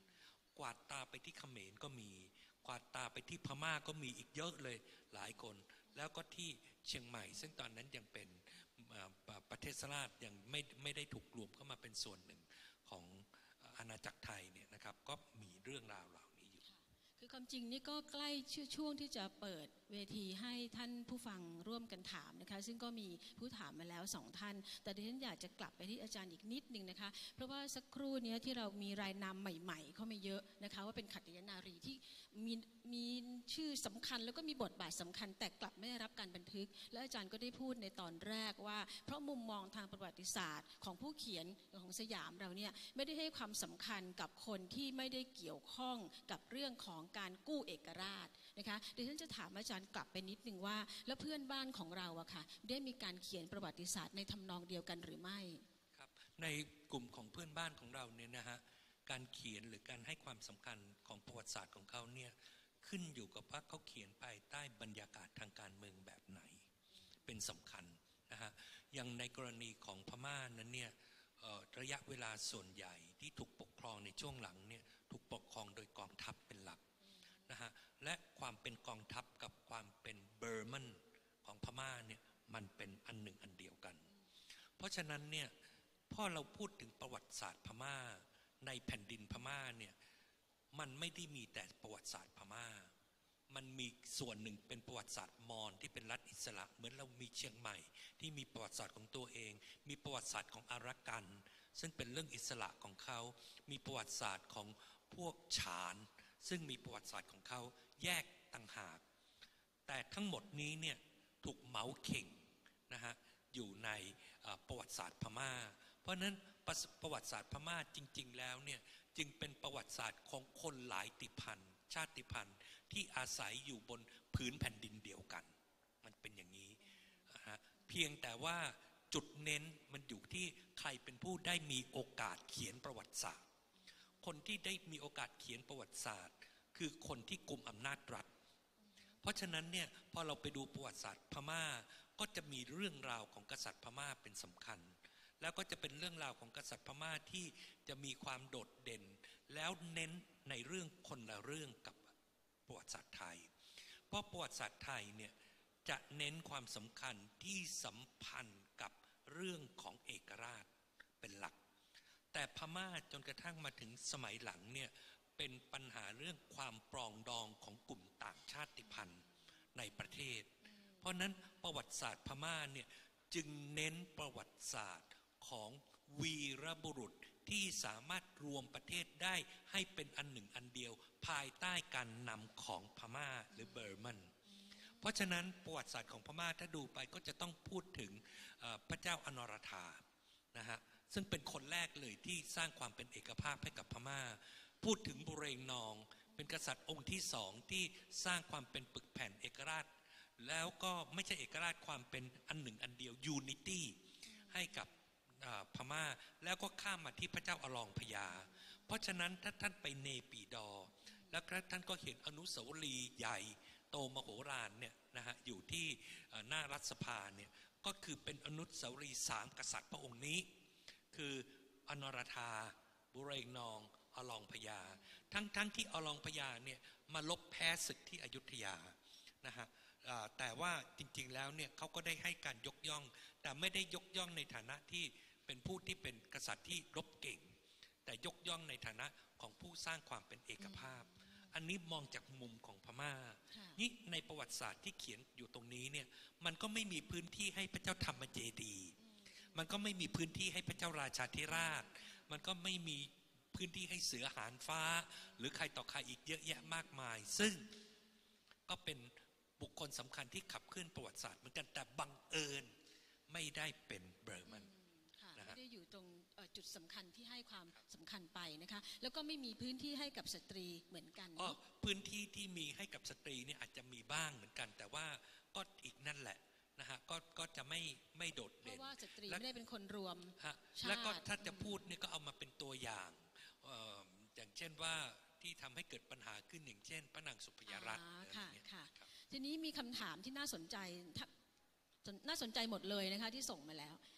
กวาดตาไปที่เขมรก็มีกวาดตาไปที่พม่าก็มีอีกเยอะเลยหลายคนแล้วก็ที่เชียงใหม่ซึ่งตอนนั้นยังเป็นประเทศราชยังไม่ไม่ได้ถูกรวมเข้ามาเป็นส่วนหนึ่งของอาณาจักรไทยเนี่ยนะครับก็มีเรื่องราวเหล่านี้อยู่คือความจริงนี่ก็ใกล้ช่วงที่จะเปิดเวทีให้ท่านผู้ฟังร่วมกันถามนะคะซึ่งก็มีผู้ถามมาแล้วสองท่านแต่ดิฉันอยากจะกลับไปที่อาจารย์อีกนิดนึงนะคะเพราะว่าสักครู่นี้ที่เรามีรายนามใหม่ๆเข้ามาเยอะนะคะว่าเป็นขัตติยนารีที่มีมีชื่อสำคัญแล้วก็มีบทบาทสำคัญแต่กลับไม่ได้รับการบันทึกและอาจารย์ก็ได้พูดในตอนแรกว่าเพราะมุมมองทางประวัติศาสตร์ของผู้เขียนของสยามเราเนี่ยไม่ได้ให้ความสำคัญกับคนที่ไม่ได้เกี่ยวข้องกับเรื่องของการกู้เอกราชนะคะเดี๋ยวฉันจะถามอาจารย์กลับไปนิดนึงว่าแล้วเพื่อนบ้านของเราอะค่ะได้มีการเขียนประวัติศาสตร์ในทำนองเดียวกันหรือไม่ครับในกลุ่มของเพื่อนบ้านของเราเนี่ยนะฮะการเขียนหรือการให้ความสำคัญของประวัติศาสตร์ของเขาเนี่ยขึ้นอยู่กับว่าเขาเขียนภายใต้บรรยากาศทางการเมืองแบบไหนเป็นสำคัญนะฮะอย่างในกรณีของพม่านั้นเนี่ยระยะเวลาส่วนใหญ่ที่ถูกปกครองในช่วงหลังเนี่ยถูกปกครองโดยกองทัพเป็นหลักนะฮะและความเป็นกองทัพกับความเป็นเบอร์มันของพม่าเนี่ยมันเป็นอันหนึ่งอันเดียวกันเพราะฉะนั้นเนี่ยพอเราพูดถึงประวัติศาสตร์พม่าในแผ่นดินพม่าเนี่ยมันไม่ได้มีแต่ประวัติศาสตร์พม่ามันมีส่วนหนึ่งเป็นประวัติศาสตร์มอญที่เป็นรัฐอิสระเหมือนเรามีเชียงใหม่ที่มีประวัติศาสตร์ของตัวเองมีประวัติศาสตร์ของอารักันซึ่งเป็นเรื่องอิสระของเขามีประวัติศาสตร์ของพวกฉานซึ่งมีประวัติศาสตร์ของเขาแยกต่างหากแต่ทั้งหมดนี้เนี่ยถูกเหมาเข่งนะฮะอยู่ในประวัติศาสตร์พม่าเพราะนั้นประวัติศาสตร์พม่าจริงๆแล้วเนี่ยจึงเป็นประวัติศาสตร์ของคนหลายติพันธุ์ชาติพันธุ์ที่อาศัยอยู่บนผืนแผ่นดินเดียวกันมันเป็นอย่างนี้นะฮะเพียงแต่ว่าจุดเน้นมันอยู่ที่ใครเป็นผู้ได้มีโอกาสเขียนประวัติศาสตร์คนที่ได้มีโอกาสเขียนประวัติศาสตร์คือคนที่กุมอำนาจรัฐเพราะฉะนั้นเนี่ยพอเราไปดูประวัติศาสตร์พม่าก็จะมีเรื่องราวของกษัตริย์พม่าเป็นสำคัญแล้วก็จะเป็นเรื่องราวของกษัตริย์พม่าที่จะมีความโดดเด่นแล้วเน้นในเรื่องคนละเรื่องกับประวัติศาสตร์ไทยเพราะประวัติศาสตร์ไทยเนี่ยจะเน้นความสำคัญที่สัมพันธ์กับเรื่องของเอกราชเป็นหลักแต่พม่าจนกระทั่งมาถึงสมัยหลังเนี่ยเป็นปัญหาเรื่องความปรองดองของกลุ่มต่างชาติพันธุ์ในประเทศเพราะนั้นประวัติศาสตร์พม่าเนี่ยจึงเน้นประวัติศาสตร์ของวีรบุรุษที่สามารถรวมประเทศได้ให้เป็นอันหนึ่งอันเดียวภายใต้การนำของพม่าหรือเบอร์มันเพราะฉะนั้นประวัติศาสตร์ของพม่าถ้าดูไปก็จะต้องพูดถึงพระเจ้าอนรธานะฮะซึ่งเป็นคนแรกเลยที่สร้างความเป็นเอกภาพให้กับพม่าพูดถึงบุเรงนองเป็นกษัตริย์องค์ที่สองที่สร้างความเป็นปึกแผ่นเอกราชแล้วก็ไม่ใช่เอกราชความเป็นอันหนึ่งอันเดียวยูนิตี้ให้กับพม่าแล้วก็ข้ามมาที่พระเจ้าอลองพญาเพราะฉะนั้นถ้าท่านไปเนปีดอแล้วท่านก็เห็นอนุสาวรีย์ใหญ่โตมโหฬารเนี่ยนะฮะอยู่ที่หน้ารัฐสภาเนี่ยก็คือเป็นอนุสาวรีย์สามกษัตริย์พระองค์นี้คืออนรธาบุเรงนองอลองพญาทั้งทั้งที่อลองพญาเนี่ยมาลบแพ้ศึกที่อยุธยานะฮะแต่ว่าจริงๆแล้วเนี่ยเขาก็ได้ให้การยกย่องแต่ไม่ได้ยกย่องในฐานะที่เป็นผู้ที่เป็นกษัตริย์ที่รบเก่งแต่ยกย่องในฐานะของผู้สร้างความเป็นเอกภาพอันนี้มองจากมุมของพม่านี่ในประวัติศาสตร์ที่เขียนอยู่ตรงนี้เนี่ยมันก็ไม่มีพื้นที่ให้พระเจ้าธรรมเจดีย์มันก็ไม่มีพื้นที่ให้พระเจ้าราชาธิราชมันก็ไม่มีพื้นที่ให้เสือหางฟ้าหรือใครต่อใครอีกเยอะแยะมากมายซึ่งก็เป็นบุคคลสำคัญที่ขับเคลื่อนประวัติศาสตร์เหมือนกันแต่บังเอิญไม่ได้เป็นเบอร์มันไม่ได้อยู่ตรงจุดสำคัญที่ให้ความสำคัญไปนะคะแล้วก็ไม่มีพื้นที่ให้กับสตรีเหมือนกันอ๋อพื้นที่ที่มีให้กับสตรีเนี่ยอาจจะมีบ้างเหมือนกันแต่ว่าก็อีกนั่นแหละนะฮะก็ก็จะไม่ไม่โดดเด่นเพราะว่าสตรีไม่ได้เป็นคนรวมชาติแล้วก็ถ้าจะพูดเนี่ยก็เอามาเป็นตัวอย่างอย่างเช่นว่าที่ทำให้เกิดปัญหาขึ้นอย่างเช่นพระนางสุพยรัตน์ค่ะค่ะทีนี้มีคำถามที่น่าสนใจน่าสนใจหมดเลยนะคะที่ส่งมาแล้ว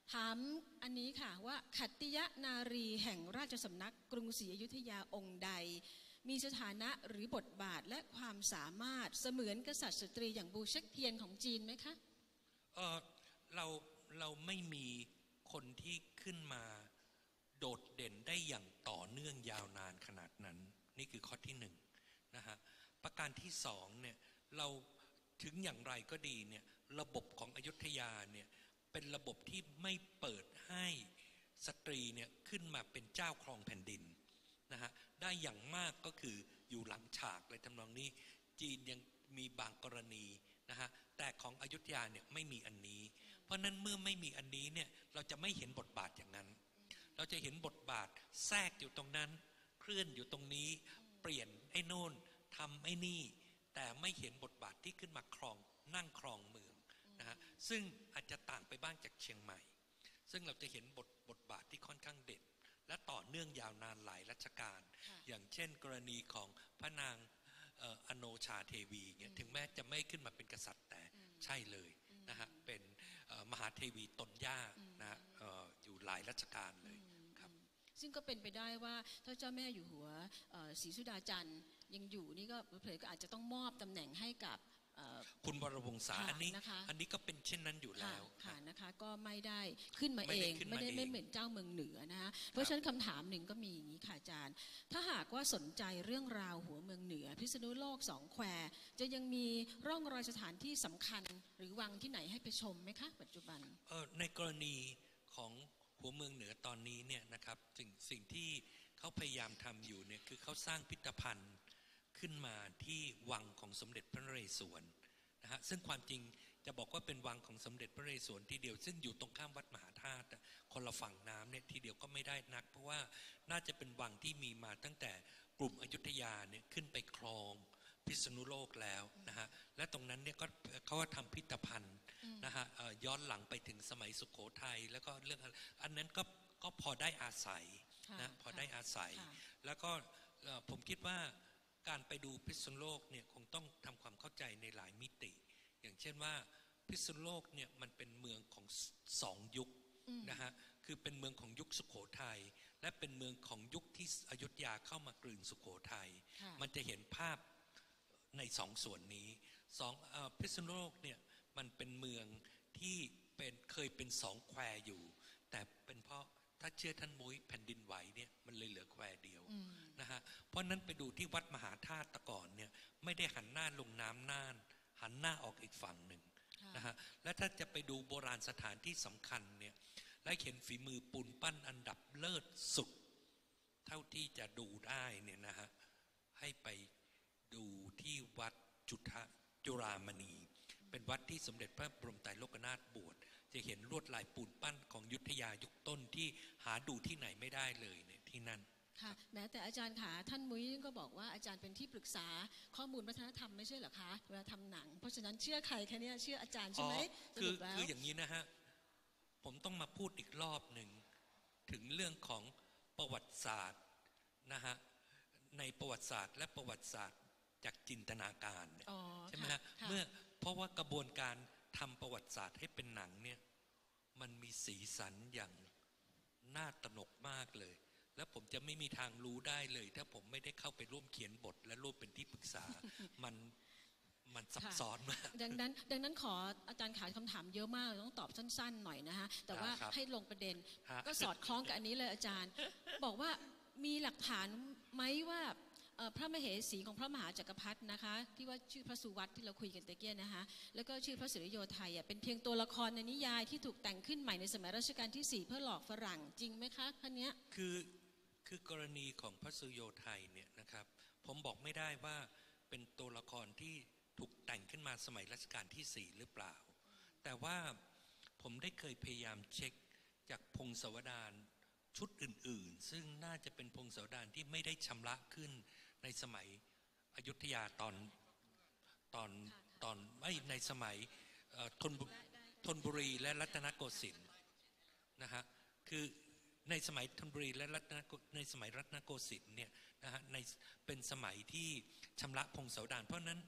ถามอันนี้ค่ะว่าขัตติยนารีแห่งราชสำนักกรุงศรีอยุธยาองค์ใดมีสถานะหรือบทบาทและความสามารถเสมือนกษัตริย์สตรีอย่างบูเช็กเทียนของจีนไหมคะเออเราเราไม่มีคนที่ขึ้นมาโดดเด่นได้อย่างต่อเนื่องยาวนานขนาดนั้นนี่คือข้อที่หนึ่งนะฮะประการที่สองเนี่ยเราถึงอย่างไรก็ดีเนี่ยระบบของอยุธยาเนี่ยเป็นระบบที่ไม่เปิดให้สตรีเนี่ยขึ้นมาเป็นเจ้าครองแผ่นดินนะฮะได้อย่างมากก็คืออยู่หลังฉากเลยทำนองนี้จีนยังมีบางกรณีนะฮะแต่ของอยุธยาเนี่ยไม่มีอันนี้เพราะนั้นเมื่อไม่มีอันนี้เนี่ยเราจะไม่เห็นบทบาทอย่างนั้นเราจะเห็นบทบาทแทรกอยู่ตรงนั้นเคลื่อนอยู่ตรงนี้เปลี่ยนไอ้โน่นทำไอ้นี่แต่ไม่เห็นบทบาทที่ขึ้นมาครองนั่งครองเมืองนะฮะซึ่งอาจจะต่างไปบ้างจากเชียงใหม่ซึ่งเราจะเห็นบทบทบาทที่ค่อนข้างเด่นและต่อเนื่องยาวนานหลายรัชกาลอย่างเช่นกรณีของพระนางอโนชาเทวีเนี่ยถึงแม้จะไม่ขึ้นมาเป็นกษัตริย์แต่ใช่เลยนะฮะเป็นมหาเทวีตนย่านะฮะอยู่หลายรัชกาลเลยครับซึ่งก็เป็นไปได้ว่าถ้าเจ้าแม่อยู่หัวศรีสุดาจันทร์ยังอยู่นี่ก็เผยก็อาจจะต้องมอบตำแหน่งให้กับคุณวรวงศาอันนี้อันนี้ก็เป็นเช่นนั้นอยู่แล้วค่ะนะคะก็ไม่ได้ขึ้นมาเองไม่ได้ไม่เหมือนเจ้าเมืองเหนือนะคะเพราะฉะนั้นคำถามหนึ่งก็มีอย่างนี้ค่ะอาจารย์ถ้าหากว่าสนใจเรื่องราวหัวเมืองเหนือพิษณุโลกสองแควจะยังมีร่องรอยสถานที่สำคัญหรือวังที่ไหนให้ไปชมไหมคะปัจจุบันเออในกรณีของหัวเมืองเหนือตอนนี้เนี่ยนะครับสิ่งสิ่งที่เขาพยายามทำอยู่เนี่ยคือเขาสร้างพิพิธภัณฑ์ขึ้นมาที่วังของสมเด็จพระนเรศวรนะฮะซึ่งความจริงจะบอกว่าเป็นวังของสมเด็จพระนเรศวรทีเดียวซึ่งอยู่ตรงข้ามวัดมหาธาตุคนละฝั่งน้ำเนี่ยทีเดียวก็ไม่ได้นักเพราะว่าน่าจะเป็นวังที่มีมาตั้งแต่กลุ่มอยุธยาเนี่ยขึ้นไปครองพิษณุโลกแล้วนะฮะและตรงนั้นเนี่ยก็เขาทำพิพิธภัณฑ์นะฮะย้อนหลังไปถึงสมัยสุโขทัยแล้วก็เรื่องอันนั้นก็ก็พอได้อาศัยนะพอได้อาศัยแล้วก็ผมคิดว่าการไปดูพิษณุโลกเนี่ยคงต้องทำความเข้าใจในหลายมิติอย่างเช่นว่าพิษณุโลกเนี่ยมันเป็นเมืองของสองยุคนะฮะคือเป็นเมืองของยุคสุโขทัยและเป็นเมืองของยุคที่อยุธยาเข้ามากลืนสุโขทัยมันจะเห็นภาพในสองส่วนนี้สองพิษณุโลกเนี่ยมันเป็นเมืองที่เป็นเคยเป็นสองแควอยู่แต่เป็นเพราะถ้าเชื่อท่านมุ้ยแผ่นดินไหวเนี่ยมันเลยเหลือแควเดียวนะฮะเพราะนั้นไปดูที่วัดมหาธาตุตะก่อนเนี่ยไม่ได้หันหน้าลงน้ำน่านหันหน้าออกอีกฝั่งหนึ่งนะฮะและถ้าจะไปดูโบราณสถานที่สำคัญเนี่ยและเห็นฝีมือปูนปั้นอันดับเลิศสุดเท่าที่จะดูได้เนี่ยนะฮะให้ไปดูที่วัดจุฑจุฬามณีเป็นวัดที่สมเด็จพระบรมไตรโลกนาถบวชจะเห็นลวดลายปูนปั้นของอยุธยายุคต้นที่หาดูที่ไหนไม่ได้เลยเนี่ยที่นั่นค่ะแม้แต่อาจารย์ขาท่านมุ้ยก็บอกว่าอาจารย์เป็นที่ปรึกษาข้อมูลวัฒนธรรมไม่ใช่เหรอคะเวลาทำหนังเพราะฉะนั้นเชื่อใครแค่นี้เชื่ออาจารย์ใช่ไหมคือคืออย่างนี้นะฮะผมต้องมาพูดอีกรอบหนึ่งถึงเรื่องของประวัติศาสตร์นะฮะในประวัติศาสตร์และประวัติศาสตร์จากจินตนาการใช่ไหมฮะเมื่อเพราะว่ากระบวนการทำประวัติศาสตร์ให้เป็นหนังเนี่ยมันมีสีสันอย่างน่าตระหนกมากเลยแล้วผมจะไม่มีทางรู้ได้เลยถ้าผมไม่ได้เข้าไปร่วมเขียนบทและร่วมเป็นที่ปรึกษามันมันซับซ้อนมากดังนั้นดังนั้นขออาจารย์ขาคำถามเยอะมากต้องตอบสั้นๆหน่อยนะฮะแต่ว่าให้ลงประเด็นก็สอดคล้องกับอันนี้เลยอาจารย์บอกว่ามีหลักฐานไหมว่าพระมเหสีของพระมหาจักรพรรดินะคะที่ว่าชื่อพระสุวัตที่เราคุยกันตะเกียนะคะแล้วก็ชื่อพระสุริโยไทยเป็นเพียงตัวละครในนิยายที่ถูกแต่งขึ้นใหม่ในสมัยรัชกาลที่สี่เพื่อหลอกฝรั่งจริงไหมคะท่านเนี้ยคือคือกรณีของพระสุริโยไทยเนี่ยนะครับผมบอกไม่ได้ว่าเป็นตัวละครที่ถูกแต่งขึ้นมาสมัยรัชกาลที่สี่หรือเปล่าแต่ว่าผมได้เคยพยายามเช็คจากพงศาวดารชุดอื่นๆซึ่งน่าจะเป็นพงศาวดารที่ไม่ได้ชำระขึ้นในสมัยอยุธยาตอนตอนตอนไม่ในสมัยธนธนบุรีและรัตนโกสินทร์นะฮะคือในสมัยธนบุรีและรัตนในสมัยรัตนโกสินทร์เนี่ยนะฮะในเป็นสมัยที่ชำระพงศาวดารเพราะนั้น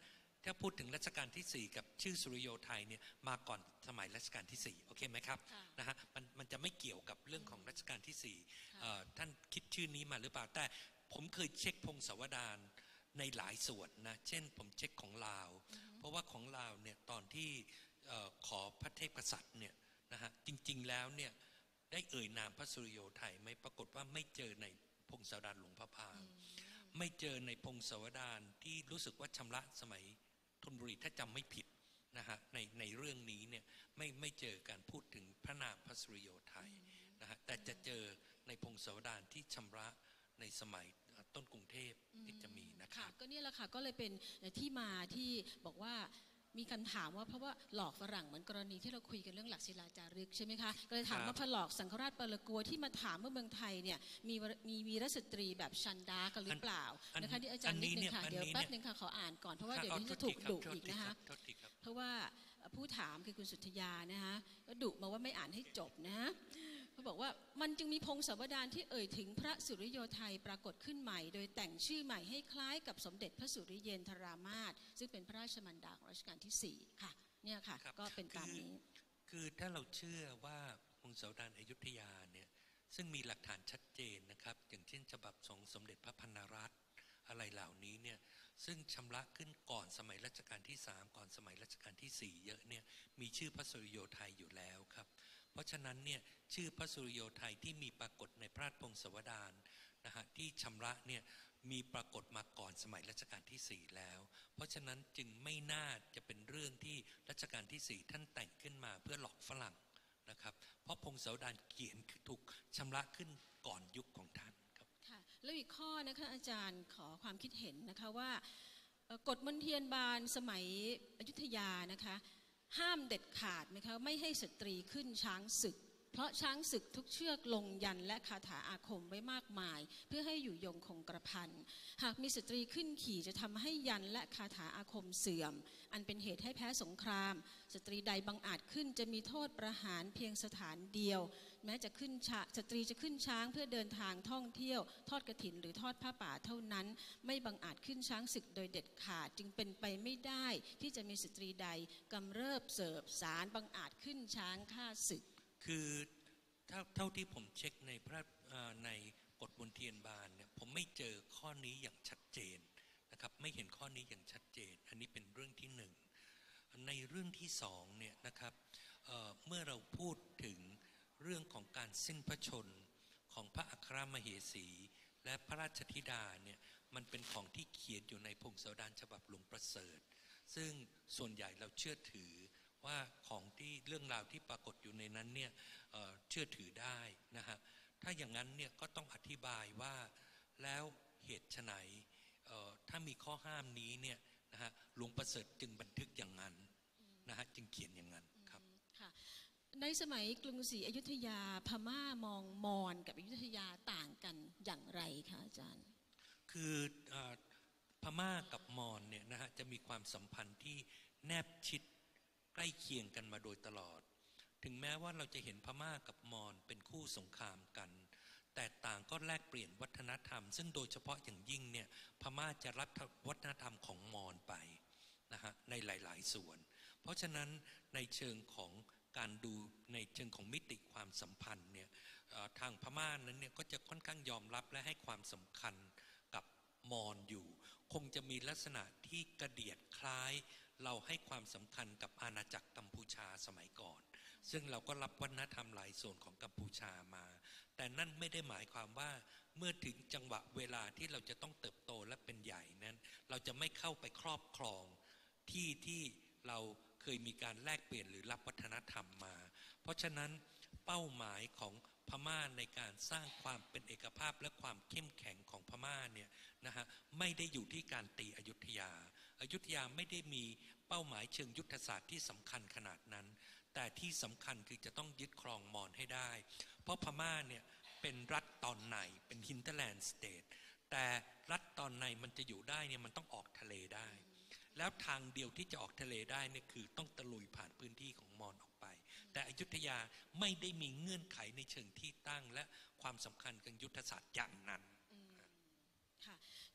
ถ้าพูดถึงรัชกาลที่สี่กับชื่อสุริโยไทยเนี่ยมาก่อนสมัยรัชกาลที่สี่โอเคไหมครับนะฮะมันมันจะไม่เกี่ยวกับเรื่องของรัชกาลที่สี่ท่านคิดชื่อนี้มาหรือเปล่าแต่ผมเคยเช็คพงศาวดารในหลายส่วนนะเช่นผมเช็คของลาวเพราะว่าของลาวเนี่ยตอนที่ขอพระเทพกษัตริย์เนี่ยนะฮะจริงๆแล้วเนี่ยได้เอ่ยนามพระสุริโยไทยไหมปรากฏว่าไม่เจอในพงศาวดารหลวงพระพางไม่เจอในพงศาวดารที่รู้สึกว่าชำระสมัยธนบุรีถ้าจำไม่ผิดนะฮะในในเรื่องนี้เนี่ยไม่ไม่เจอการพูดถึงพระนามพระสุริโยไทยนะฮะแต่จะเจอในพงศาวดารที่ชำระในสมัยต้นกรุงเทพที่จะมีนะครับก็นี่แหละค่ะก็เลยเป็นที่มาที่บอกว่ามีคำถามว่าเพราะว่าหลอกฝรั่งเหมือนกรณีที่เราคุยกันเรื่องหลักศิลาจารึกใช่ไหมคะก็เลยถามว่าพระหลอกสังฆราชปรกัวที่มาถามเมื่อเมืองไทยเนี่ยมีมีวีรสตรีแบบชันดากันหรือเปล่านะคะที่อาจารย์นิดนึงค่ะเดี๋ยวแป๊บนึงค่ะขออ่านก่อนเพราะว่าเดี๋ยวนี้จะถูกดุอีกนะคะเพราะว่าผู้ถามคือคุณสุทธยานะคะก็ดุมาว่าไม่อ่านให้จบนะเขาบอกว่ามันจึงมีพงศาวดารที่เอ่ยถึงพระสุริโยไทยปรากฏขึ้นใหม่โดยแต่งชื่อใหม่ให้คล้ายกับสมเด็จพระสุริเยนทรามาสซึ่งเป็นพระราชมารดาของรัชกาลที่สี่ค่ะเนี่ยค่ะก็เป็นตามนี้คือถ้าเราเชื่อว่าพงศาวดารอยุธยาเนี่ยซึ่งมีหลักฐานชัดเจนนะครับอย่างเช่นฉบับของสมเด็จพระพันรัตน์อะไรเหล่านี้เนี่ยซึ่งชำระขึ้นก่อนสมัยรัชกาลที่สามก่อนสมัยรัชกาลที่สี่เยอะเนี่ยมีชื่อพระสุริโยไทยอยู่แล้วครับเพราะฉะนั้นเนี่ยชื่อพระสุริโยไทยที่มีปรากฏในพระราชพงศาวดารนะฮะที่ชำระเนี่ยมีปรากฏมาก่อนสมัยรัชกาลที่สี่แล้วเพราะฉะนั้นจึงไม่น่าจะเป็นเรื่องที่รัชกาลที่สี่ท่านแต่งขึ้นมาเพื่อหลอกฝรั่งนะครับเพราะพงศาวดารเขียนถูกชำระขึ้นก่อนยุคของท่านครับค่ะแล้วอีกข้อนะคะอาจารย์ขอความคิดเห็นนะคะว่ากฎมนเทียนบานสมัยอยุธยานะคะห้ามเด็ดขาดนะคะไม่ให้สตรีขึ้นช้างศึกเพราะช้างศึกทุกเชือกลงยันและคาถาอาคมไว้มากมายเพื่อให้อยู่ยงคงกระพันหากมีสตรีขึ้นขี่จะทำให้ยันและคาถาอาคมเสื่อมอันเป็นเหตุให้แพ้สงครามสตรีใดบังอาจขึ้นจะมีโทษประหารเพียงสถานเดียวแม้จะขึ้นสตรีจะขึ้นช้างเพื่อเดินทางท่องเที่ยวทอดกฐินหรือทอดผ้าป่าเท่านั้นไม่บังอาจขึ้นช้างศึกโดยเด็ดขาดจึงเป็นไปไม่ได้ที่จะมีสตรีใดกำเริบเสิร์ฟสารบังอาจขึ้นช้างฆ่าศึกคือเท่าที่ผมเช็คในพระในกฎมนเทียนบานเนี่ยผมไม่เจอข้อนี้อย่างชัดเจนนะครับไม่เห็นข้อนี้อย่างชัดเจนอันนี้เป็นเรื่องที่หนึ่งในเรื่องที่สองเนี่ยนะครับเ, เมื่อเราพูดถึงเรื่องของการสิ้นพระชนของพระอัครมเหสีและพระราชธิดาเนี่ยมันเป็นของที่เขียนอยู่ในพงศาวดารฉบับหลวงประเสริฐซึ่งส่วนใหญ่เราเชื่อถือว่าของที่เรื่องราวที่ปรากฏอยู่ในนั้นเนี่ย เ, เชื่อถือได้นะฮะถ้าอย่างนั้นเนี่ยก็ต้องอธิบายว่าแล้วเหตุไฉนถ้ามีข้อห้ามนี้เนี่ยนะฮะหลวงประเสริฐจึงบันทึกอย่างนั้นนะฮะจึงเขียนอย่างนั้นครับค่ะในสมัยกรุงศรีอยุธยาพม่ามองมอญกับอยุธยาต่างกันอย่างไรคะอาจารย์คือพม่ากับมอญเนี่ยนะฮะจะมีความสัมพันธ์ที่แนบชิดใกล้เคียงกันมาโดยตลอดถึงแม้ว่าเราจะเห็นพม่ากับมอญเป็นคู่สงครามกันแต่ต่างก็แลกเปลี่ยนวัฒนธรรมซึ่งโดยเฉพาะอย่างยิ่งเนี่ยพม่าจะรับวัฒนธรรมของมอญไปนะฮะในหลายๆส่วนเพราะฉะนั้นในเชิงของการดูในเชิงของมิติความสัมพันธ์เนี่ยทางพม่านั้นเนี่ยก็จะค่อนข้างยอมรับและให้ความสำคัญกับมอญอยู่คงจะมีลักษณะที่กระเดียดคล้ายเราให้ความสำคัญกับอาณาจักรกัมพูชาสมัยก่อนซึ่งเราก็รับวัฒนธรรมหลายส่วนของกัมพูชามาแต่นั่นไม่ได้หมายความว่าเมื่อถึงจังหวะเวลาที่เราจะต้องเติบโตและเป็นใหญ่นั้นเราจะไม่เข้าไปครอบครองที่ที่เราเคยมีการแลกเปลี่ยนหรือรับวัฒนธรรมมาเพราะฉะนั้นเป้าหมายของพม่าในการสร้างความเป็นเอกภาพและความเข้มแข็งของพม่าเนี่ยนะฮะไม่ได้อยู่ที่การตีอยุธยาอยุธยาไม่ได้มีเป้าหมายเชิงยุทธศาสตร์ที่สำคัญขนาดนั้นแต่ที่สำคัญคือจะต้องยึดครองมอญให้ได้เพราะพม่าเนี่ยเป็นรัฐตอนในเป็นฮินเตอร์แลนด์สเตทแต่รัฐตอนในมันจะอยู่ได้เนี่ยมันต้องออกทะเลได้แล้วทางเดียวที่จะออกทะเลได้เนี่ยคือต้องตะลุยผ่านพื้นที่ของมอญออกไปแต่อยุธยาไม่ได้มีเงื่อนไขในเชิงที่ตั้งและความสำคัญกับยุทธศาสตร์อย่างนั้นค่ะค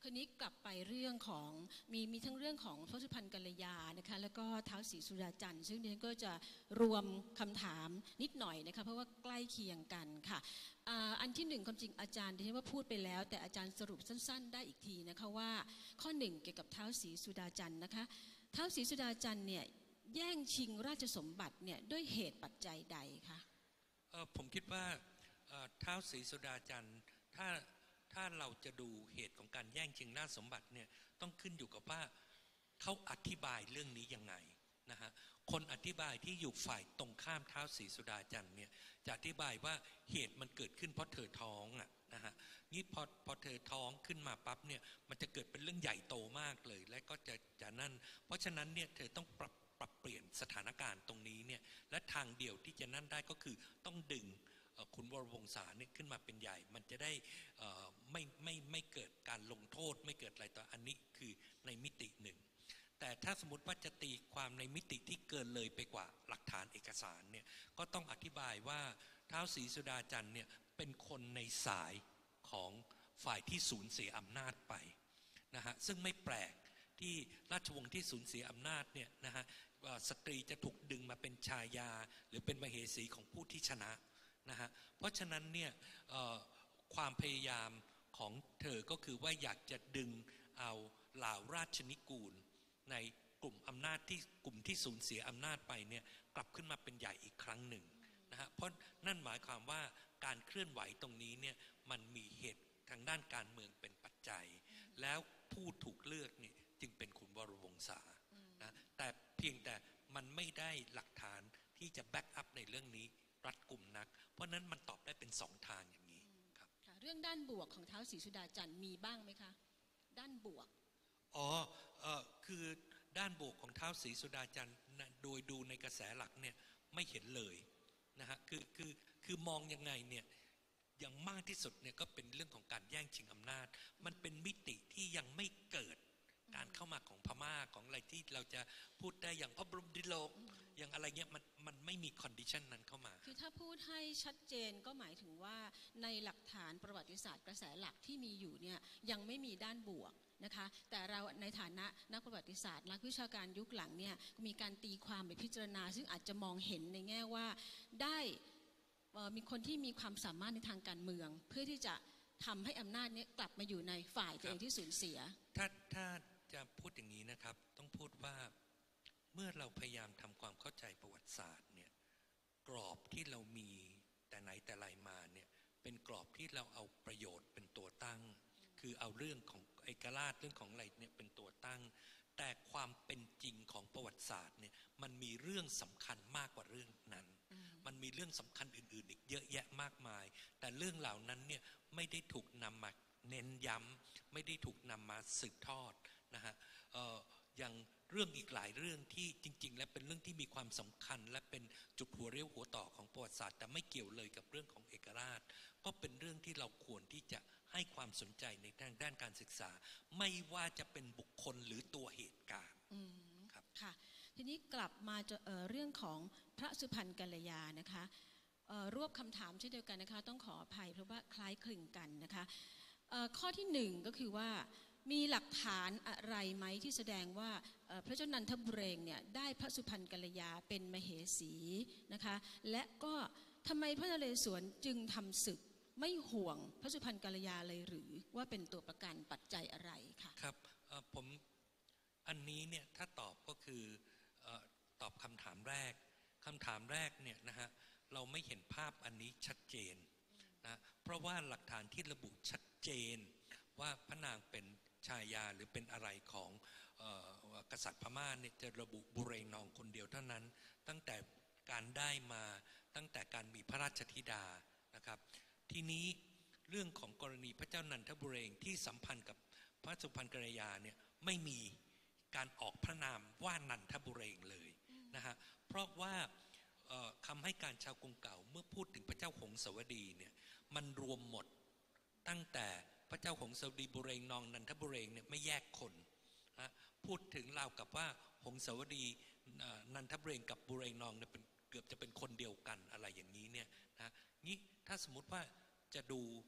คืนนี้กลับไปเรื่องของมีมีทั้งเรื่องของพระสุพรรณกัลยานะคะแล้วก็ท้าวศรีสุดาจันทร์ซึ่งดิฉันก็จะรวมคำถามนิดหน่อยนะคะเพราะว่าใกล้เคียงกันค่ะอันที่หนึ่งความจริงอาจารย์ดิฉันว่าพูดไปแล้วแต่อาจารย์สรุปสั้นๆได้อีกทีนะคะว่าข้อหนึ่งเกี่ยวกับท้าวศรีสุดาจันทร์นะคะท้าวศรีสุดาจันทร์เนี่ยแย่งชิงราชสมบัติเนี่ยด้วยเหตุปัจจัยใดคะผมคิดว่าท้าวศรีสุดาจันทร์ถ้าถ้าเราจะดูเหตุของการแย่งชิงราชสมบัติเนี่ยต้องขึ้นอยู่กับว่าเขาอธิบายเรื่องนี้ยังไงนะฮะคนอธิบายที่อยู่ฝ่ายตรงข้ามท้าวศรีสุดาจันทร์เนี่ยจะอธิบายว่าเหตุมันเกิดขึ้นเพราะเธอท้องอ่ะนะฮะนี่พอพอเธอท้องขึ้นมาปั๊บเนี่ยมันจะเกิดเป็นเรื่องใหญ่โตมากเลยและก็จะจะนั่นเพราะฉะนั้นเนี่ยเธอต้องปรับปรับเปลี่ยนสถานการณ์ตรงนี้เนี่ยและทางเดียวที่จะนั่นได้ก็คือต้องดึงขุนวรวงศาเนี่ยขึ้นมาเป็นใหญ่มันจะได้ไม่ไม่ไม่เกิดการลงโทษไม่เกิดอะไรต่ออันนี้คือในมิติหนึ่งแต่ถ้าสมมติว่าจะตีความในมิติที่เกินเลยไปกว่าหลักฐานเอกสารเนี่ยก็ต้องอธิบายว่าท้าวศรีสุดาจันทร์เนี่ยเป็นคนในสายของฝ่ายที่สูญเสียอำนาจไปนะฮะซึ่งไม่แปลกที่ราชวงศ์ที่สูญเสียอำนาจเนี่ยนะฮะสตรีจะถูกดึงมาเป็นชายาหรือเป็นมเหสีของผู้ที่ชนะนะฮะเพราะฉะนั้นเนี่ยความพยายามของเธอก็คือว่าอยากจะดึงเอาเหล่าราชนิกูลในกลุ่มอำนาจที่กลุ่มที่สูญเสียอำนาจไปเนี่ยกลับขึ้นมาเป็นใหญ่อีกครั้งหนึ่งนะฮะเพราะนั่นหมายความว่าการเคลื่อนไหวตรงนี้เนี่ยมันมีเหตุทางด้านการเมืองเป็นปัจจัยแล้วผู้ถูกเลือกนี่จึงเป็นขุนวรวงศานะแต่เพียงแต่มันไม่ได้หลักฐานที่จะแบ็กอัพในเรื่องนี้รัดกุมนักเพราะนั้นมันตอบได้เป็นสองทางอย่างนี้ครับเรื่องด้านบวกของท้าวศรีสุดาจันทร์มีบ้างไหมคะด้านบวกอ๋อเอ่อคือด้านบวกของท้าวศรีสุดาจันทร์โดยดูในกระแสหลักเนี่ยไม่เห็นเลยนะฮะคือคือคือมองยังไงเนี่ยอย่างมากที่สุดเนี่ยก็เป็นเรื่องของการแย่งชิงอำนาจมันเป็นมิติที่ยังไม่เกิดการเข้ามาของพม่าของอะไรที่เราจะพูดได้อย่างพระบรมดิโลกอย่างอะไรเงี้ยมันมันไม่มีคอนดิชันนั้นเข้ามาคือถ้าพูดให้ชัดเจนก็หมายถึงว่าในหลักฐานประวัติศาสตร์กระแสหลักที่มีอยู่เนี่ยยังไม่มีด้านบวกนะคะแต่เราในฐานะนักประวัติศาสตร์นักวิชาการยุคหลังเนี่ยมีการตีความไปพิจารณาซึ่งอาจจะมองเห็นในแง่ว่าได้มีคนที่มีความสามารถในทางการเมืองเพื่อที่จะทำให้อำนาจนี้กลับมาอยู่ในฝ่ายตัวเองที่สูญเสียถ้าถ้าจะพูดอย่างนี้นะครับต้องพูดว่าเมื่อเราพยายามทำความเข้าใจประวัติศาสตร์เนี่ยกรอบที่เรามีแต่ไหนแต่ไรมาเนี่ยเป็นกรอบที่เราเอาประโยชน์เป็นตัวตั้งคือเอาเรื่องของเอกราชเรื่องของอะไรเนี่ยเป็นตัวตั้งแต่ความเป็นจริงของประวัติศาสตร์เนี่ยมันมีเรื่องสำคัญมากกว่าเรื่องนั้นมันมีเรื่องสำคัญอื่นๆอีกเยอะแยะมากมายแต่เรื่องเหล่านั้นเนี่ยไม่ได้ถูกนำมาเน้นย้ำไม่ได้ถูกนำมาสืบทอดนะฮะอย่างเรื่องอีกหลายเรื่องที่จริงๆและเป็นเรื่องที่มีความสำคัญและเป็นจุดหัวเรี่ยวหัวต่อของประวัติศาสตร์แต่ไม่เกี่ยวเลยกับเรื่องของเอกราชก็เป็นเรื่องที่เราควรที่จะให้ความสนใจในทางด้านการศึกษาไม่ว่าจะเป็นบุคคลหรือตัวเหตุการณ์ครับค่ะทีนี้กลับมาจะ เอ่อ เรื่องของพระสุพรรณกัลยานะคะรวบคำถามเช่นเดียวกันนะคะต้องขออภัยเพราะว่าคล้ายคลึงกันนะคะข้อที่หนึ่งก็คือว่ามีหลักฐานอะไรไหมที่แสดงว่าพระเจ้านันทบุเรงเนี่ยได้พระสุพรรณกัลยาเป็นมเหสีนะคะและก็ทำไมพระนเรศวรจึงทำศึกไม่ห่วงพระสุพรรณกัลยาเลยหรือว่าเป็นตัวประกันปัจจัยอะไรค่ะครับผมอันนี้เนี่ยถ้าตอบก็คือตอบคำถามแรกคำถามแรกเนี่ยนะฮะเราไม่เห็นภาพอันนี้ชัดเจนนะเพราะว่าหลักฐานที่ระบุชัดเจนว่าพระนางเป็นชายาหรือเป็นอะไรของเอ่อกษัตริย์พม่าเนี่ยจะระบุบุเรงนองคนเดียวเท่านั้นตั้งแต่การได้มาตั้งแต่การมีพระราชธิดานะครับทีนี้เรื่องของกรณีพระเจ้านันทบุเรงที่สัมพันธ์กับพระสุพรรณกัลยาเนี่ยไม่มีการออกพระนามว่านันทบุเรงเลยนะฮะเพราะว่าคำให้การชาวกรุงเก่าเมื่อพูดถึงพระเจ้าหงสาวดีเนี่ยมันรวมหมดตั้งแต่พระเจ้าหงสาวดีบุเรงนองนันทบุเรงเนี่ยไม่แยกคนนะพูดถึงราวกับว่าหงสาวดีนันทบุเรงกับบุเรงนองเนี่ยเป็นเกือบจะเป็นคนเดียวกันอะไรอย่างนี้เนี่ยนะนี่ถ้าสมมติว่าจะดู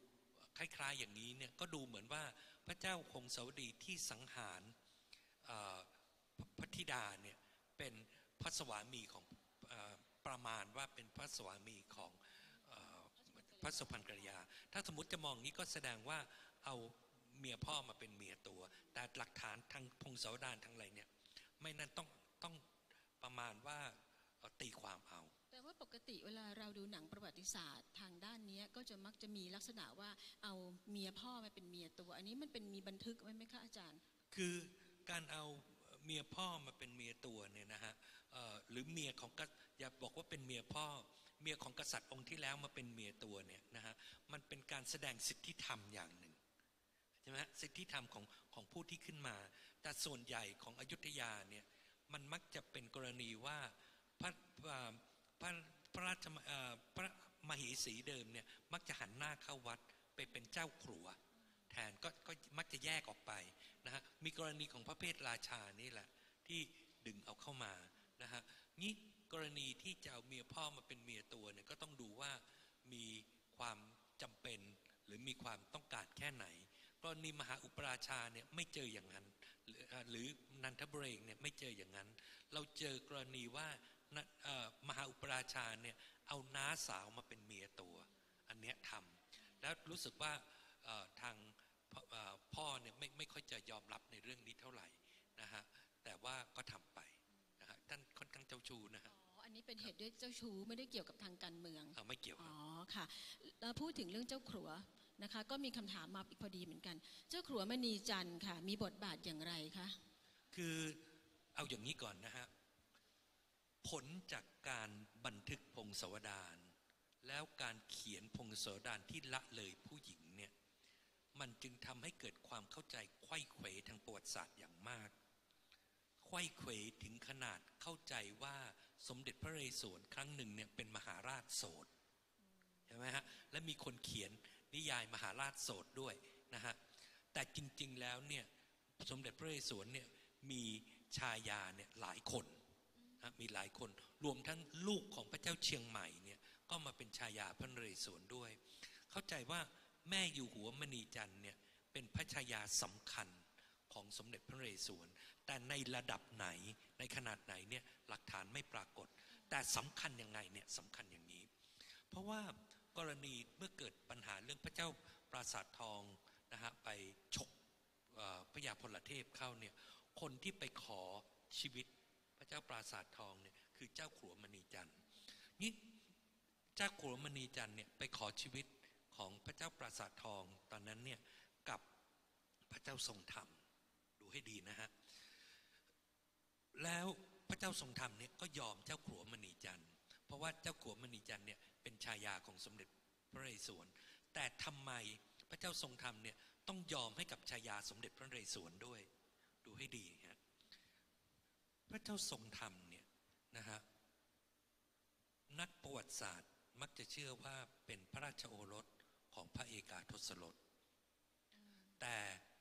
คล้ายๆอย่างนี้เนี่ยก็ดูเหมือนว่าพระเจ้าคงสาวดีที่สังหารพระธิดาเนี่ยเป็นพระสวามีของประมาณว่าเป็นพระสวามีของพระสุพรรณกัลยาถ้าสมมติจะมองนี้ก็แสดงว่าเอาเมียพ่อมาเป็นเมียตัวแต่หลักฐานทางพงศาวดารทั้งหลายเนี่ยไม่นั่นต้องต้องประมาณว่าตีความเอาแต่ว่าปกติเวลาเราดูหนังประวัติศาสตร์ทางด้านนี้ก็จะมักจะมีลักษณะว่าเอาเมียพ่อมาเป็นเมียตัวอันนี้มันเป็นมีบันทึกไว้ไหมคะอาจารย์คือการเอาเมียพ่อมาเป็นเมียตัวเนี่ยนะฮะหรือเมียของก็อย่าบอกว่าเป็นเมียพ่อเมียของกษัตริย์องค์ที่แล้วมาเป็นเมียตัวเนี่ยนะฮะมันเป็นการแสดงสิทธิธรรมอย่างหนึ่งใช่ไหมสิทธิธรรมของของผู้ที่ขึ้นมาแต่ส่วนใหญ่ของอยุธยาเนี่ยมันมักจะเป็นกรณีว่าพระพระพระราชพระมเหสีเดิมเนี่ยมักจะหันหน้าเข้าวัดไปเป็นเจ้าครัวแทนก็ก็มักจะแยกออกไปนะฮะมีกรณีของพระเพทราชานี่แหละที่ดึงเอาเข้ามานะฮะนี่กรณีที่จะเอาเมียพ่อมาเป็นเมียตัวเนี่ยก็ต้องดูว่ามีความจำเป็นหรือมีความต้องการแค่ไหนกรณีมหาอุปราชาเนี่ยไม่เจออย่างนั้นหรือนันทบุรีเนี่ยไม่เจออย่างนั้นเราเจอกรณีว่ามหาอุปราชาเนี่ยเอาน้าสาวมาเป็นเมียตัวอันเนี้ยทำแล้วรู้สึกว่าทางพ่อเนี่ยไม่ไม่ค่อยจะยอมรับในเรื่องนี้เท่าไหร่นะฮะแต่ว่าก็ทำไปนะฮะท่านค่อนข้างเจ้าชู้นะฮะอ๋ออันนี้เป็นเหตุด้วยเจ้าชู้ไม่ได้เกี่ยวกับทางการเมืองอ๋อไม่เกี่ยวอ๋อค่ะแล้วพูดถึงเรื่องเจ้าขรัวนะคะก็มีคำถามมาอีกพอดีเหมือนกันเจ้าขรัวมณีจันทร์ค่ะมีบทบาทอย่างไรคะคือเอาอย่างนี้ก่อนนะฮะผลจากการบันทึกพงศาวดารแล้วการเขียนพงศาวดารที่ละเลยผู้หญิงเนี่ยมันจึงทำให้เกิดความเข้าใจไขว้เขวทางประวัติศาสตร์อย่างมากไขว้เขวถึงขนาดเข้าใจว่าสมเด็จพระนเรศวรครั้งหนึ่งเนี่ยเป็นมหาราชโสดใช่ไหมฮะและมีคนเขียนนิยายมหาราชโสดด้วยนะฮะแต่จริงๆแล้วเนี่ยสมเด็จพระนเรศวรเนี่ยมีชายาเนี่ยหลายคนนะมีหลายคนรวมทั้งลูกของพระเจ้าเชียงใหม่เนี่ยก็มาเป็นชายาพระนเรศวรด้วยเข้าใจว่าแม่อยู่หัวมณีจันทร์เนี่ยเป็นพระชายาสำคัญของสมเด็จพระนเรศวรแต่ในระดับไหนในขนาดไหนเนี่ยหลักฐานไม่ปรากฏแต่สำคัญยังไงเนี่ยสำคัญอย่างนี้เพราะว่ากรณีเมื่อเกิดปัญหาเรื่องพระเจ้าปราสาททองนะฮะไปฉกพระยาพลเทพเข้าเนี่ยคนที่ไปขอชีวิตพระเจ้าปราสาททองเนี่ยคือเจ้าขรัวมณีจันทร์นี่เจ้าขรัวมณีจันทร์เนี่ยไปขอชีวิตของพระเจ้าปราสาททองตอนนั้นเนี่ยกับพระเจ้าทรงธรรมดูให้ดีนะฮะแล้วพระเจ้าทรงธรรมเนี่ยก็ยอมเจ้าขรัวมณีจันทร์เพราะว่าเจ้าขรัวมณีจันทร์เนี่ยเป็นชายาของสมเด็จพระนเรศวรแต่ทำไมพระเจ้าทรงธรรมเนี่ยต้องยอมให้กับชายาสมเด็จพระนเรศวรด้วยดูให้ดีฮะพระเจ้าทรงธรรมเนี่ยนะฮะนักประวัติศาสตร์มักจะเชื่อว่าเป็นพระราชโอรสของพระเอกาทศรสแต่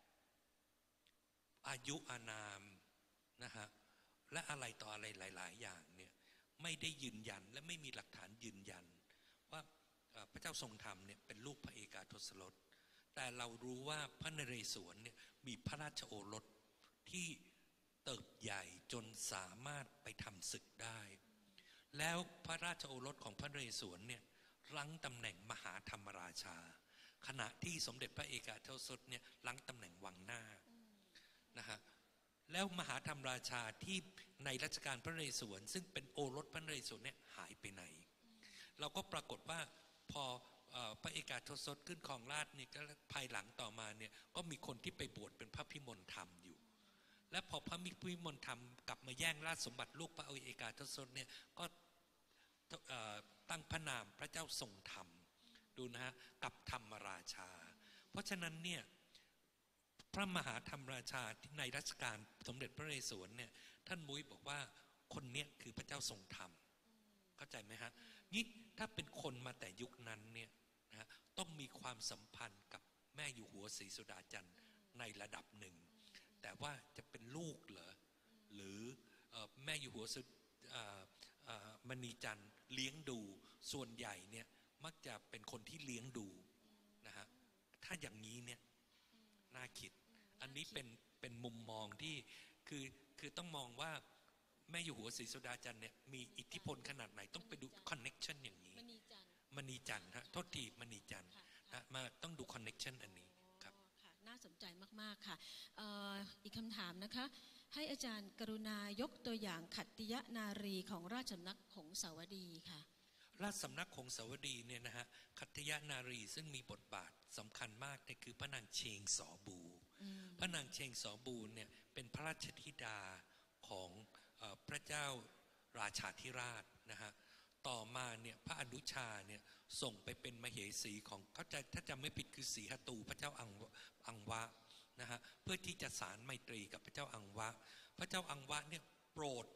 อายุอานามนะฮะและอะไรต่ออะไรหลายๆอย่างเนี่ยไม่ได้ยืนยันและไม่มีหลักฐานยืนยันว่าพระเจ้าทรงธรรมเนี่ยเป็นลูกพระเอกาทศรสแต่เรารู้ว่าพระนเรศวรเนี่ยมีพระราชโอรสที่เติบใหญ่จนสามารถไปทำศึกได้แล้วพระราชโอรสของพระนเรศวรเนี่ยรั้งตำแหน่งมหาธรรมราชาขณะที่สมเด็จพระเอกาทศรสเนี่ยรั้งตำแหน่งวังหน้านะฮะแล้วมหาธรรมราชาที่ในรัชกาลพระนเรศวรซึ่งเป็นโอรสพระนเรศวรเนี่ยหายไปไหนเราก็ปรากฏว่าพอพระเอกาทศรสขึ้นครองราชย์นี่ก็ภายหลังต่อมาเนี่ยก็มีคนที่ไปบวชเป็นพระพิมลธรรมอยู่และพอพระพิมลธรรมกลับมาแย่งราชสมบัติลูกพระเอกาทศรสเนี่ยก็ตั้งพระนามพระเจ้าทรงธรรมดูนะฮะกับธรรมราชาเพราะฉะนั้นเนี่ยพระมหาธรรมราชาที่ในรัชกาลสมเด็จพระนเรศวรเนี่ยท่านมุ้ยบอกว่าคนเนี้ยคือพระเจ้าทรงธรรมเข้าใจไหมฮะนี่ถ้าเป็นคนมาแต่ยุคนั้นเนี่ยนะต้องมีความสัมพันธ์กับแม่อยู่หัวศรีสุดาจันทร์ในระดับหนึ่งแต่ว่าจะเป็นลูกเหรอหรือแม่อยู่หัวสุดมณีจันทร์เลี้ยงดูส่วนใหญ่เนี่ยมักจะเป็นคนที่เลี้ยงดูนะฮะถ้าอย่างนี้เนี่ยน่าคิดอันนี้เป็นเป็นมุมมองที่คือคือต้องมองว่าแม่อยู่หัวศรีสุดาจันทร์เนี่ยมีอิทธิพลขนาดไหนต้องไปดูคอนเน็กชันอย่างนี้มณีจันทร์มณีจันทร์ฮะโทษทีมณีจันทร์นะมาต้องดูคอนเน็กชันอันนี้ครับค่ะน่าสนใจมากๆค่ะอีกคำถามนะคะให้อาจารย์กรุณายกตัวอย่างขัตติยนารีของราชสำนักหงสาวดีค่ะราชสำนักหงสาวดีเนี่ยนะฮะขัตติยนารีซึ่งมีบทบาทสำคัญมากเนี่ยคือพระนางเชงสอบูพระนางเชงสอบูเนี่ยเป็นพระราชธิดาของพระเจ้าราชาธิราชนะฮะต่อมาเนี่ยพระอนุชาเนี่ยส่งไปเป็นมเหสีของเขาจะถ้าจำไม่ผิดคือสีหตูพระเจ้าอังอังวะนะฮะเพื่อที่จะสารไมตรีกับพระเจ้าอังวะพระเจ้าอังวะเนี่ยโปรด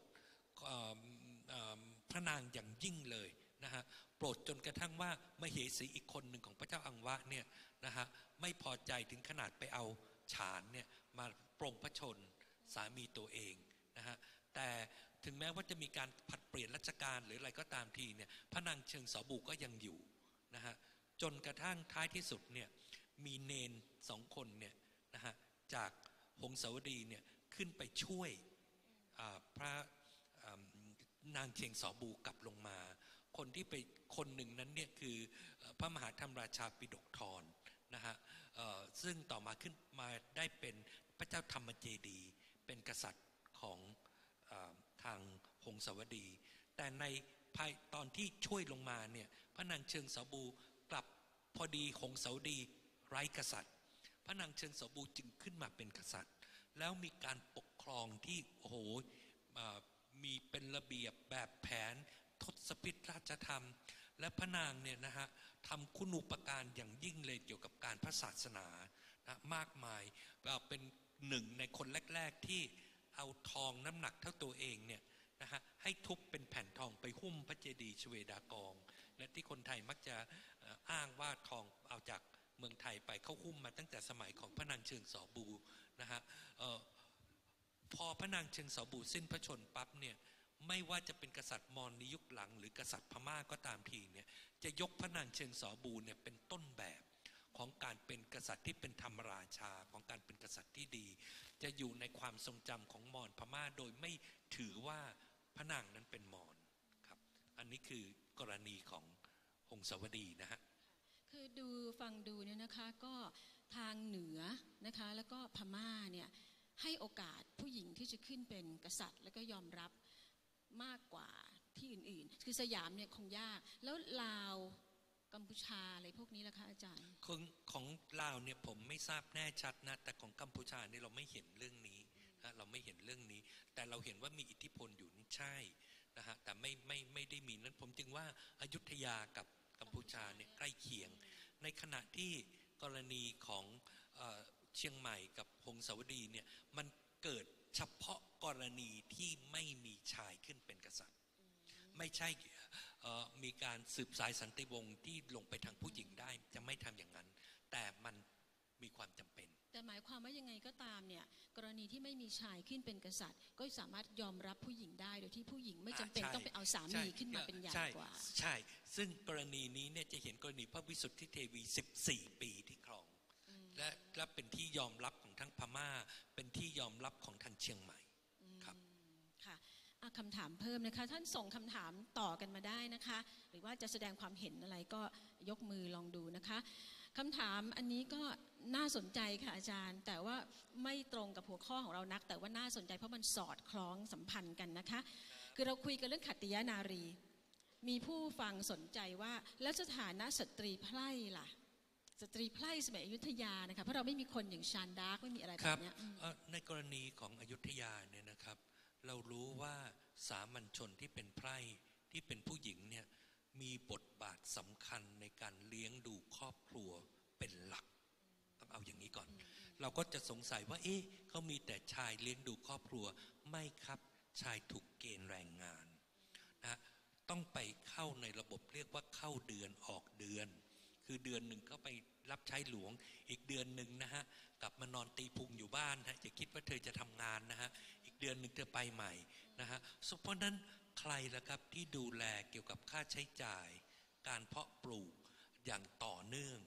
พระนางอย่างยิ่งเลยนะฮะโปรดจนกระทั่งว่ามเหสีอีกคนหนึ่งของพระเจ้าอังวะเนี่ยนะฮะไม่พอใจถึงขนาดไปเอาฉานเนี่ยมาปรงพระชนสามีตัวเองนะฮะแต่ถึงแม้ว่าจะมีการผัดเปลี่ยนราชการหรืออะไรก็ตามทีเนี่ยพระนางเชิงสอบูก็ยังอยู่นะฮะจนกระทั่งท้ายที่สุดเนี่ยมีเนนสองคนเนี่ยนะฮะจากหงสาวดีเนี่ยขึ้นไปช่วยพระนางเชียงสอบูกลับลงมาคนที่ไปคนหนึ่งนั้นเนี่ยคือพระมหาธรรมราชาปิฎกธรนะฮะซึ่งต่อมาขึ้นมาได้เป็นพระเจ้าธรรมเจดีเป็นกษัตริย์ของทางหงสาวดีแต่ในภายตอนที่ช่วยลงมาเนี่ยพระนางเชิงสาบูกลับพอดีหงสาวดีไร้กษัตริย์พระนางเชิงสาบูจึงขึ้นมาเป็นกษัตริย์แล้วมีการปกครองที่โอ้โหมีเป็นระเบียบแบบแผนทศพิธราชธรรมและพระนางเนี่ยนะฮะทำคุณูปการอย่างยิ่งเลยเกี่ยวกับการพระศาสนานะมากมายเป็นหนึ่งในคนแรกๆที่เอาทองน้ำหนักเท่าตัวเองเนี่ยนะฮะให้ทุบเป็นแผ่นทองไปหุ้มพระเจดีย์ชเวดากองและที่คนไทยมักจะอ้างว่าทองเอาจากเมืองไทยไปเข้าหุ้มมาตั้งแต่สมัยของพระนางเชิงสอบูนะฮะพอพระนางเชิงสอบูสิ้นพระชนม์ปั๊บเนี่ยไม่ว่าจะเป็นกษัตริย์มอญในยุคหลังหรือกษัตริย์พม่าก็ตามทีเนี่ยจะยกพระนางเชิงสอบูเนี่ยเป็นต้นแบบของการเป็นกษัตริย์ที่เป็นธรรมราชาของการเป็นกษัตริย์ที่ดีจะอยู่ในความทรงจำของมอญพม่าโดยไม่ถือว่าพระนางนั้นเป็นมอญครับอันนี้คือกรณีของหงสาวดีนะฮะคือดูฟังดูเนี่ยนะคะก็ทางเหนือนะคะแล้วก็พม่าเนี่ยให้โอกาสผู้หญิงที่จะขึ้นเป็นกษัตริย์แล้วก็ยอมรับมากกว่าที่อื่นๆคือสยามเนี่ยคงยากแล้วลาวกัมพูชาอะไรพวกนี้ล่ะคะอาจารย์ของของลาวเนี่ยผมไม่ทราบแน่ชัดนะแต่ของกัมพูชาเนี่ยเราไม่เห็นเรื่องนี้นะเราไม่เห็นเรื่องนี้แต่เราเห็นว่ามีอิทธิพลอยู่นี่ใช่นะฮะแต่ไม่ไม่ไม่ได้มีนั้นผมจึงว่าอยุธยากับกัมพูชาเนี่ยใกล้เคียงในขณะที่กรณีของเอ่อเชียงใหม่กับหงสาวดีเนี่ยมันเกิดเฉพาะกรณีที่ไม่มีชายขึ้นเป็นกษัตริย์ไม่ใช่มีการสืบสายสันติวงศ์ที่ลงไปทางผู้หญิงได้จะไม่ทำอย่างนั้นแต่มันมีความจำเป็นแต่หมายความว่ายังไงก็ตามเนี่ยกรณีที่ไม่มีชายขึ้นเป็นกษัตริย์ก็สามารถยอมรับผู้หญิงได้โดยที่ผู้หญิงไม่จำเป็นต้องไปเอาสามีขึ้นมาเป็นใหญ่กว่าใช่ซึ่งกรณีนี้เนี่ยจะเห็นกรณีพระวิสุทธิเทวีสิบสี่ปีที่ครองและและเป็นที่ยอมรับของทั้งพม่าเป็นที่ยอมรับของทางเชียงใหม่ครับค่ะคำถามเพิ่มนะคะท่านส่งคำถามต่อกันมาได้นะคะหรือว่าจะแสดงความเห็นอะไรก็ยกมือลองดูนะคะคำถามอันนี้ก็น่าสนใจค่ะอาจารย์แต่ว่าไม่ตรงกับหัวข้อของเรานักแต่ว่าน่าสนใจเพราะมันสอดคล้องสัมพันธ์กันนะคะคือเราคุยกันเรื่องขัตติยนารีมีผู้ฟังสนใจว่าแล้วสถานะสตรีไพร่ล่ะสตรีไพร่สมัยอยุธยานะคะเพราะเราไม่มีคนอย่างชานดาร์กไม่มีอะไรแบบนี้ในกรณีของอยุธยาเนี่ยนะครับเรารู้ว่าสามัญชนที่เป็นไพร่ที่เป็นผู้หญิงเนี่ยมีบทบาทสำคัญในการเลี้ยงดูครอบครัวเป็นหลักต้องเอาอย่างนี้ก่อนเราก็จะสงสัยว่าเอ๊ะเขามีแต่ชายเลี้ยงดูครอบครัวไม่ครับชายถูกเกณฑ์แรงงานนะต้องไปเข้าในระบบเรียกว่าเข้าเดือนออกเดือนคือเดือนหนึ่งเขาไปรับใช้หลวงอีกเดือนหนึ่งนะฮะกลับมานอนตีพุงอยู่บ้านฮะจะคิดว่าเธอจะทำงานนะฮะอีกเดือนหนึ่งเธอไปใหม่นะฮะเพราะนั้นใครล่ะครับที่ดูแลเกี่ยวกับค่าใช้จ่ายการเพาะปลูกอย่างต่อเนื่อง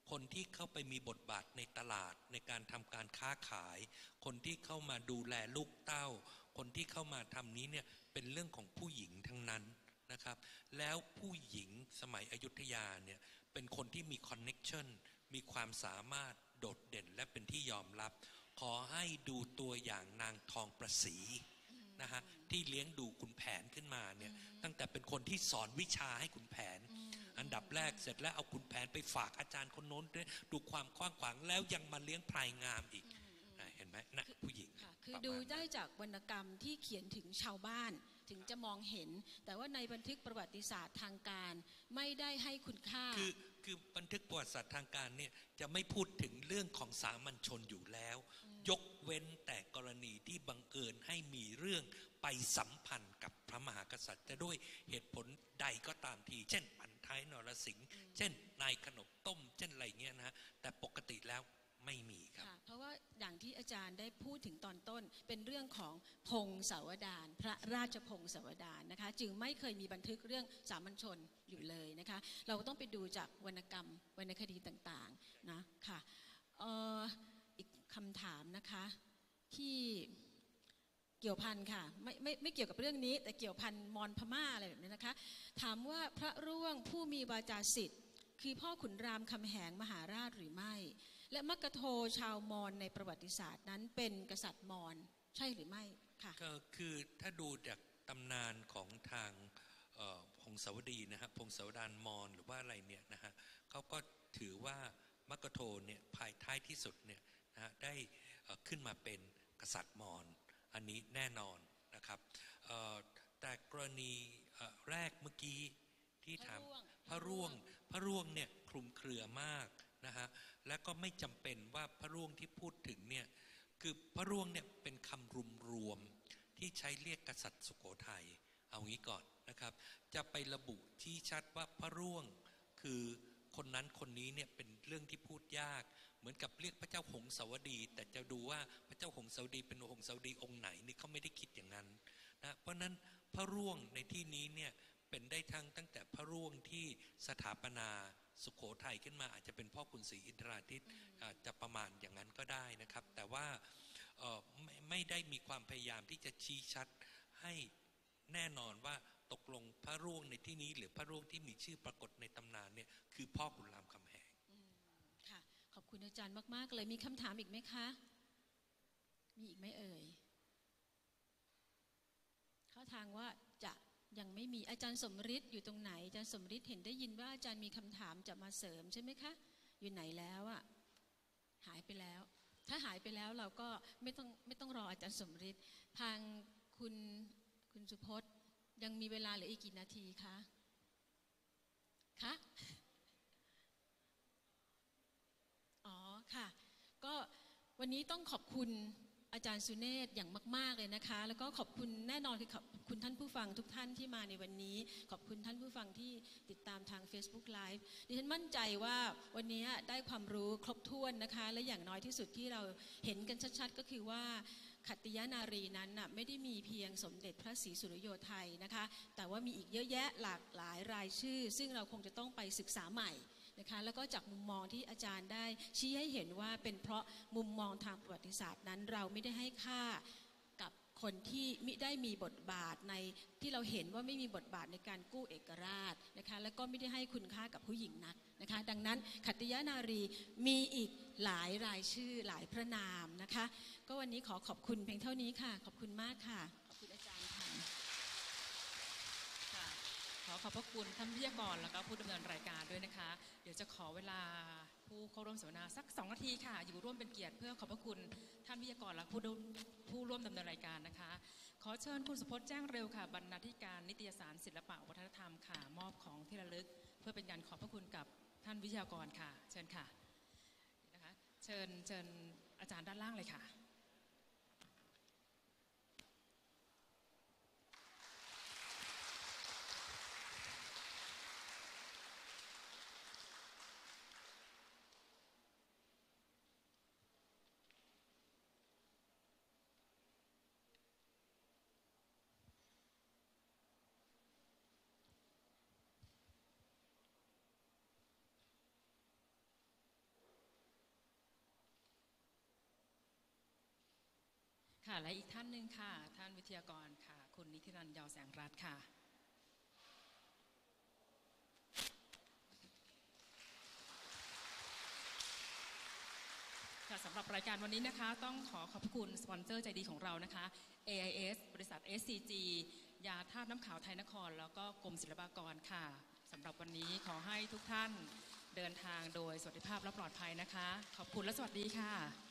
คนที่เข้าไปมีบทบาทในตลาดในการทำการค้าขายคนที่เข้ามาดูแลลูกเต้าคนที่เข้ามาทำนี้เนี่ยเป็นเรื่องของผู้หญิงทั้งนั้นนะครับแล้วผู้หญิงสมัยอยุธยาเนี่ยเป็นคนที่มีคอนเน็กชันมีความสามารถโดดเด่นและเป็นที่ยอมรับขอให้ดูตัวอย่างนางทองประศรีนะฮะที่เลี้ยงดูขุนแผนขึ้นมาเนี่ยตั้งแต่เป็นคนที่สอนวิชาให้ขุนแผนอันดับแรกเสร็จแล้วเอาขุนแผนไปฝากอาจารย์คนโน้นดูความกว้างขวางแล้วยังมาเลี้ยงพลายงามอีกเห็นไหมนะผู้หญิงคือดูได้จากวรรณกรรมที่เขียนถึงชาวบ้านถึงจะมองเห็นแต่ว่าในบันทึกประวัติศาสตร์ทางการไม่ได้ให้คุณค่าคือคือบันทึกประวัติศาสตร์ทางการเนี่ยจะไม่พูดถึงเรื่องของสามัญชนอยู่แล้วยกเว้นแต่กรณีที่บังเอิญให้มีเรื่องไปสัมพันธ์กับพระมหากษัตริย์จะด้วยเหตุผลใดก็ตามทีเช่นปันท้ายนรสิงห์เช่นนายขนมต้มเช่นอะไรเงี้ยนะฮะแต่ปกติแล้วไม่มีครับเพราะว่าอย่างที่อาจารย์ได้พูดถึงตอนต้นเป็นเรื่องของพงศาวดารพระราชพงศาวดารนะคะจึงไม่เคยมีบันทึกเรื่องสามัญชนอยู่เลยนะคะเราต้องไปดูจากวรรณกรรมวรรณคดีต่างๆนะค่ะเอ่ออีกคำถามนะคะที่เกี่ยวพันค่ะไม่ไม่ไม่เกี่ยวกับเรื่องนี้แต่เกี่ยวพันมอญพม่าอะไรแบบนี้นะคะถามว่าพระร่วงผู้มีวาจาสิทธิ์คือพ่อขุนรามคำแหงมหาราชหรือไม่และมักกะโทชาวมอญในประวัติศาสตร์นั้นเป็นกษัตริย์มอญใช่หรือไม่ค่ะก็คือถ้าดูจากตำนานของทางพงศาวดีนะฮะพงศาวดารมอญหรือว่าอะไรเนี่ยนะฮะเขาก็ถือว่ามักกะโทเนี่ยภายท้ายที่สุดเนี่ยนะฮะได้ขึ้นมาเป็นกษัตริย์มอญอันนี้แน่นอนนะครับแต่กรณีแรกเมื่อกี้ที่ถามพระร่วงพระร่วงเนี่ยคลุมเครือมากนะฮะและก็ไม่จำเป็นว่าพระร่วงที่พูดถึงเนี่ยคือพระร่วงเนี่ยเป็นคำรุมรวมที่ใช้เรียกกษัตริย์สุโขทัยเอางี้ก่อนนะครับจะไประบุที่ชัดว่าพระร่วงคือคนนั้นคนนี้เนี่ยเป็นเรื่องที่พูดยากเหมือนกับเรียกพระเจ้าหงสาวดีแต่จะดูว่าพระเจ้าหงสาวดีเป็นหงสาวดีองค์ไหนนี่เขาไม่ได้คิดอย่างนั้นนะเพราะนั้นพระร่วงในที่นี้เนี่ยเป็นได้ทั้งตั้งแต่พระร่วงที่สถาปนาสุโขทัยขึ้นมาอาจจะเป็นพ่อขุนศรีอินทราทิตอาจจะประมาณอย่างนั้นก็ได้นะครับแต่ว่าไม่ไม่ได้มีความพยายามที่จะชี้ชัดให้แน่นอนว่าตกลงพระร่วงในที่นี้หรือพระร่วงที่มีชื่อปรากฏในตำนานเนี่ยคือพ่อขุนรามคำแหงค่ะขอบคุณอาจารย์มากๆเลยมีคำถามอีกไหมคะมีอีกไหมเอ่ยเข้าทางว่าจะยังไม่มีอาจารย์สมฤทธิ์อยู่ตรงไหนอาจารย์สมฤทธิ์เห็นได้ยินว่าอาจารย์มีคำถามจะมาเสริมใช่ไหมคะอยู่ไหนแล้วอ่ะหายไปแล้วถ้าหายไปแล้วเราก็ไม่ต้องไม่ต้องรออาจารย์สมฤทธิ์ทางคุณคุณสุพจน์ยังมีเวลาเหลืออีกกี่นาทีคะคะอ๋อค่ะก็วันนี้ต้องขอบคุณอาจารย์สุเนศอย่างมากๆเลยนะคะแล้วก็ขอบคุณแน่นอนคือขอบคุณท่านผู้ฟังทุกท่านที่มาในวันนี้ขอบคุณท่านผู้ฟังที่ติดตามทาง Facebook Live ดิฉันมั่นใจว่าวันนี้ได้ความรู้ครบถ้วนนะคะและอย่างน้อยที่สุดที่เราเห็นกันชัดๆก็คือว่าขัตติยนารีนั้นน่ะไม่ได้มีเพียงสมเด็จพระศรีสุริโยไทยนะคะแต่ว่ามีอีกเยอะแยะหลากหลายรายชื่อซึ่งเราคงจะต้องไปศึกษาใหม่นะคะแล้วก็จากมุมมองที่อาจารย์ได้ชี้ให้เห็นว่าเป็นเพราะมุมมองทางประวัติศาสตร์นั้นเราไม่ได้ให้ค่ากับคนที่มิได้มีบทบาทในที่เราเห็นว่าไม่มีบทบาทในการกู้เอกราชนะคะแล้วก็ไม่ได้ให้คุณค่ากับผู้หญิงนักนะคะดังนั้นขัตติยนารีมีอีกหลายรายชื่อหลายพระนามนะคะก็วันนี้ขอขอบคุณเพียงเท่านี้ค่ะขอบคุณมากค่ะขอบคุณอาจารย์ค่ะขอขอบพระคุณท่านวิทยากรแล้วก็ผู้ดำเนินรายการด้วยนะคะเดี๋ยวจะขอเวลาผู้เข้าร่วมเสวนาสักสองนาทีค่ะอยู่ร่วมเป็นเกียรติเพื่อขอบพระคุณท่านวิทยากรและผู้ผู้ร่วมดำเนินรายการนะคะขอเชิญคุณสุพจน์แจ้งเร็วค่ะบรรณาธิการนิตยสารศิลปะวัฒนธรรมค่ะมอบของที่ระลึกเพื่อเป็นการขอบพระคุณกับท่านวิทยากรค่ะเชิญค่ะนะคะเชิญเชิญอาจารย์ด้านล่างเลยค่ะค่ะและอีกท่านหนึ่งค่ะท่านวิทยากรค่ะคุณนิตินันท์ เยาว์แสงรัตน์ค่ะค่ะสำหรับรายการวันนี้นะคะต้องขอขอบคุณสปอนเซอร์ใจดีของเรานะคะ เอ ไอ เอส บริษัท เอส ซี จี ยาธาตุน้ำขาวไทยนครแล้วก็กรมศิลปากรค่ะสำหรับวันนี้ขอให้ทุกท่านเดินทางโดยสวัสดิภาพและปลอดภัยนะคะขอบคุณและสวัสดีค่ะ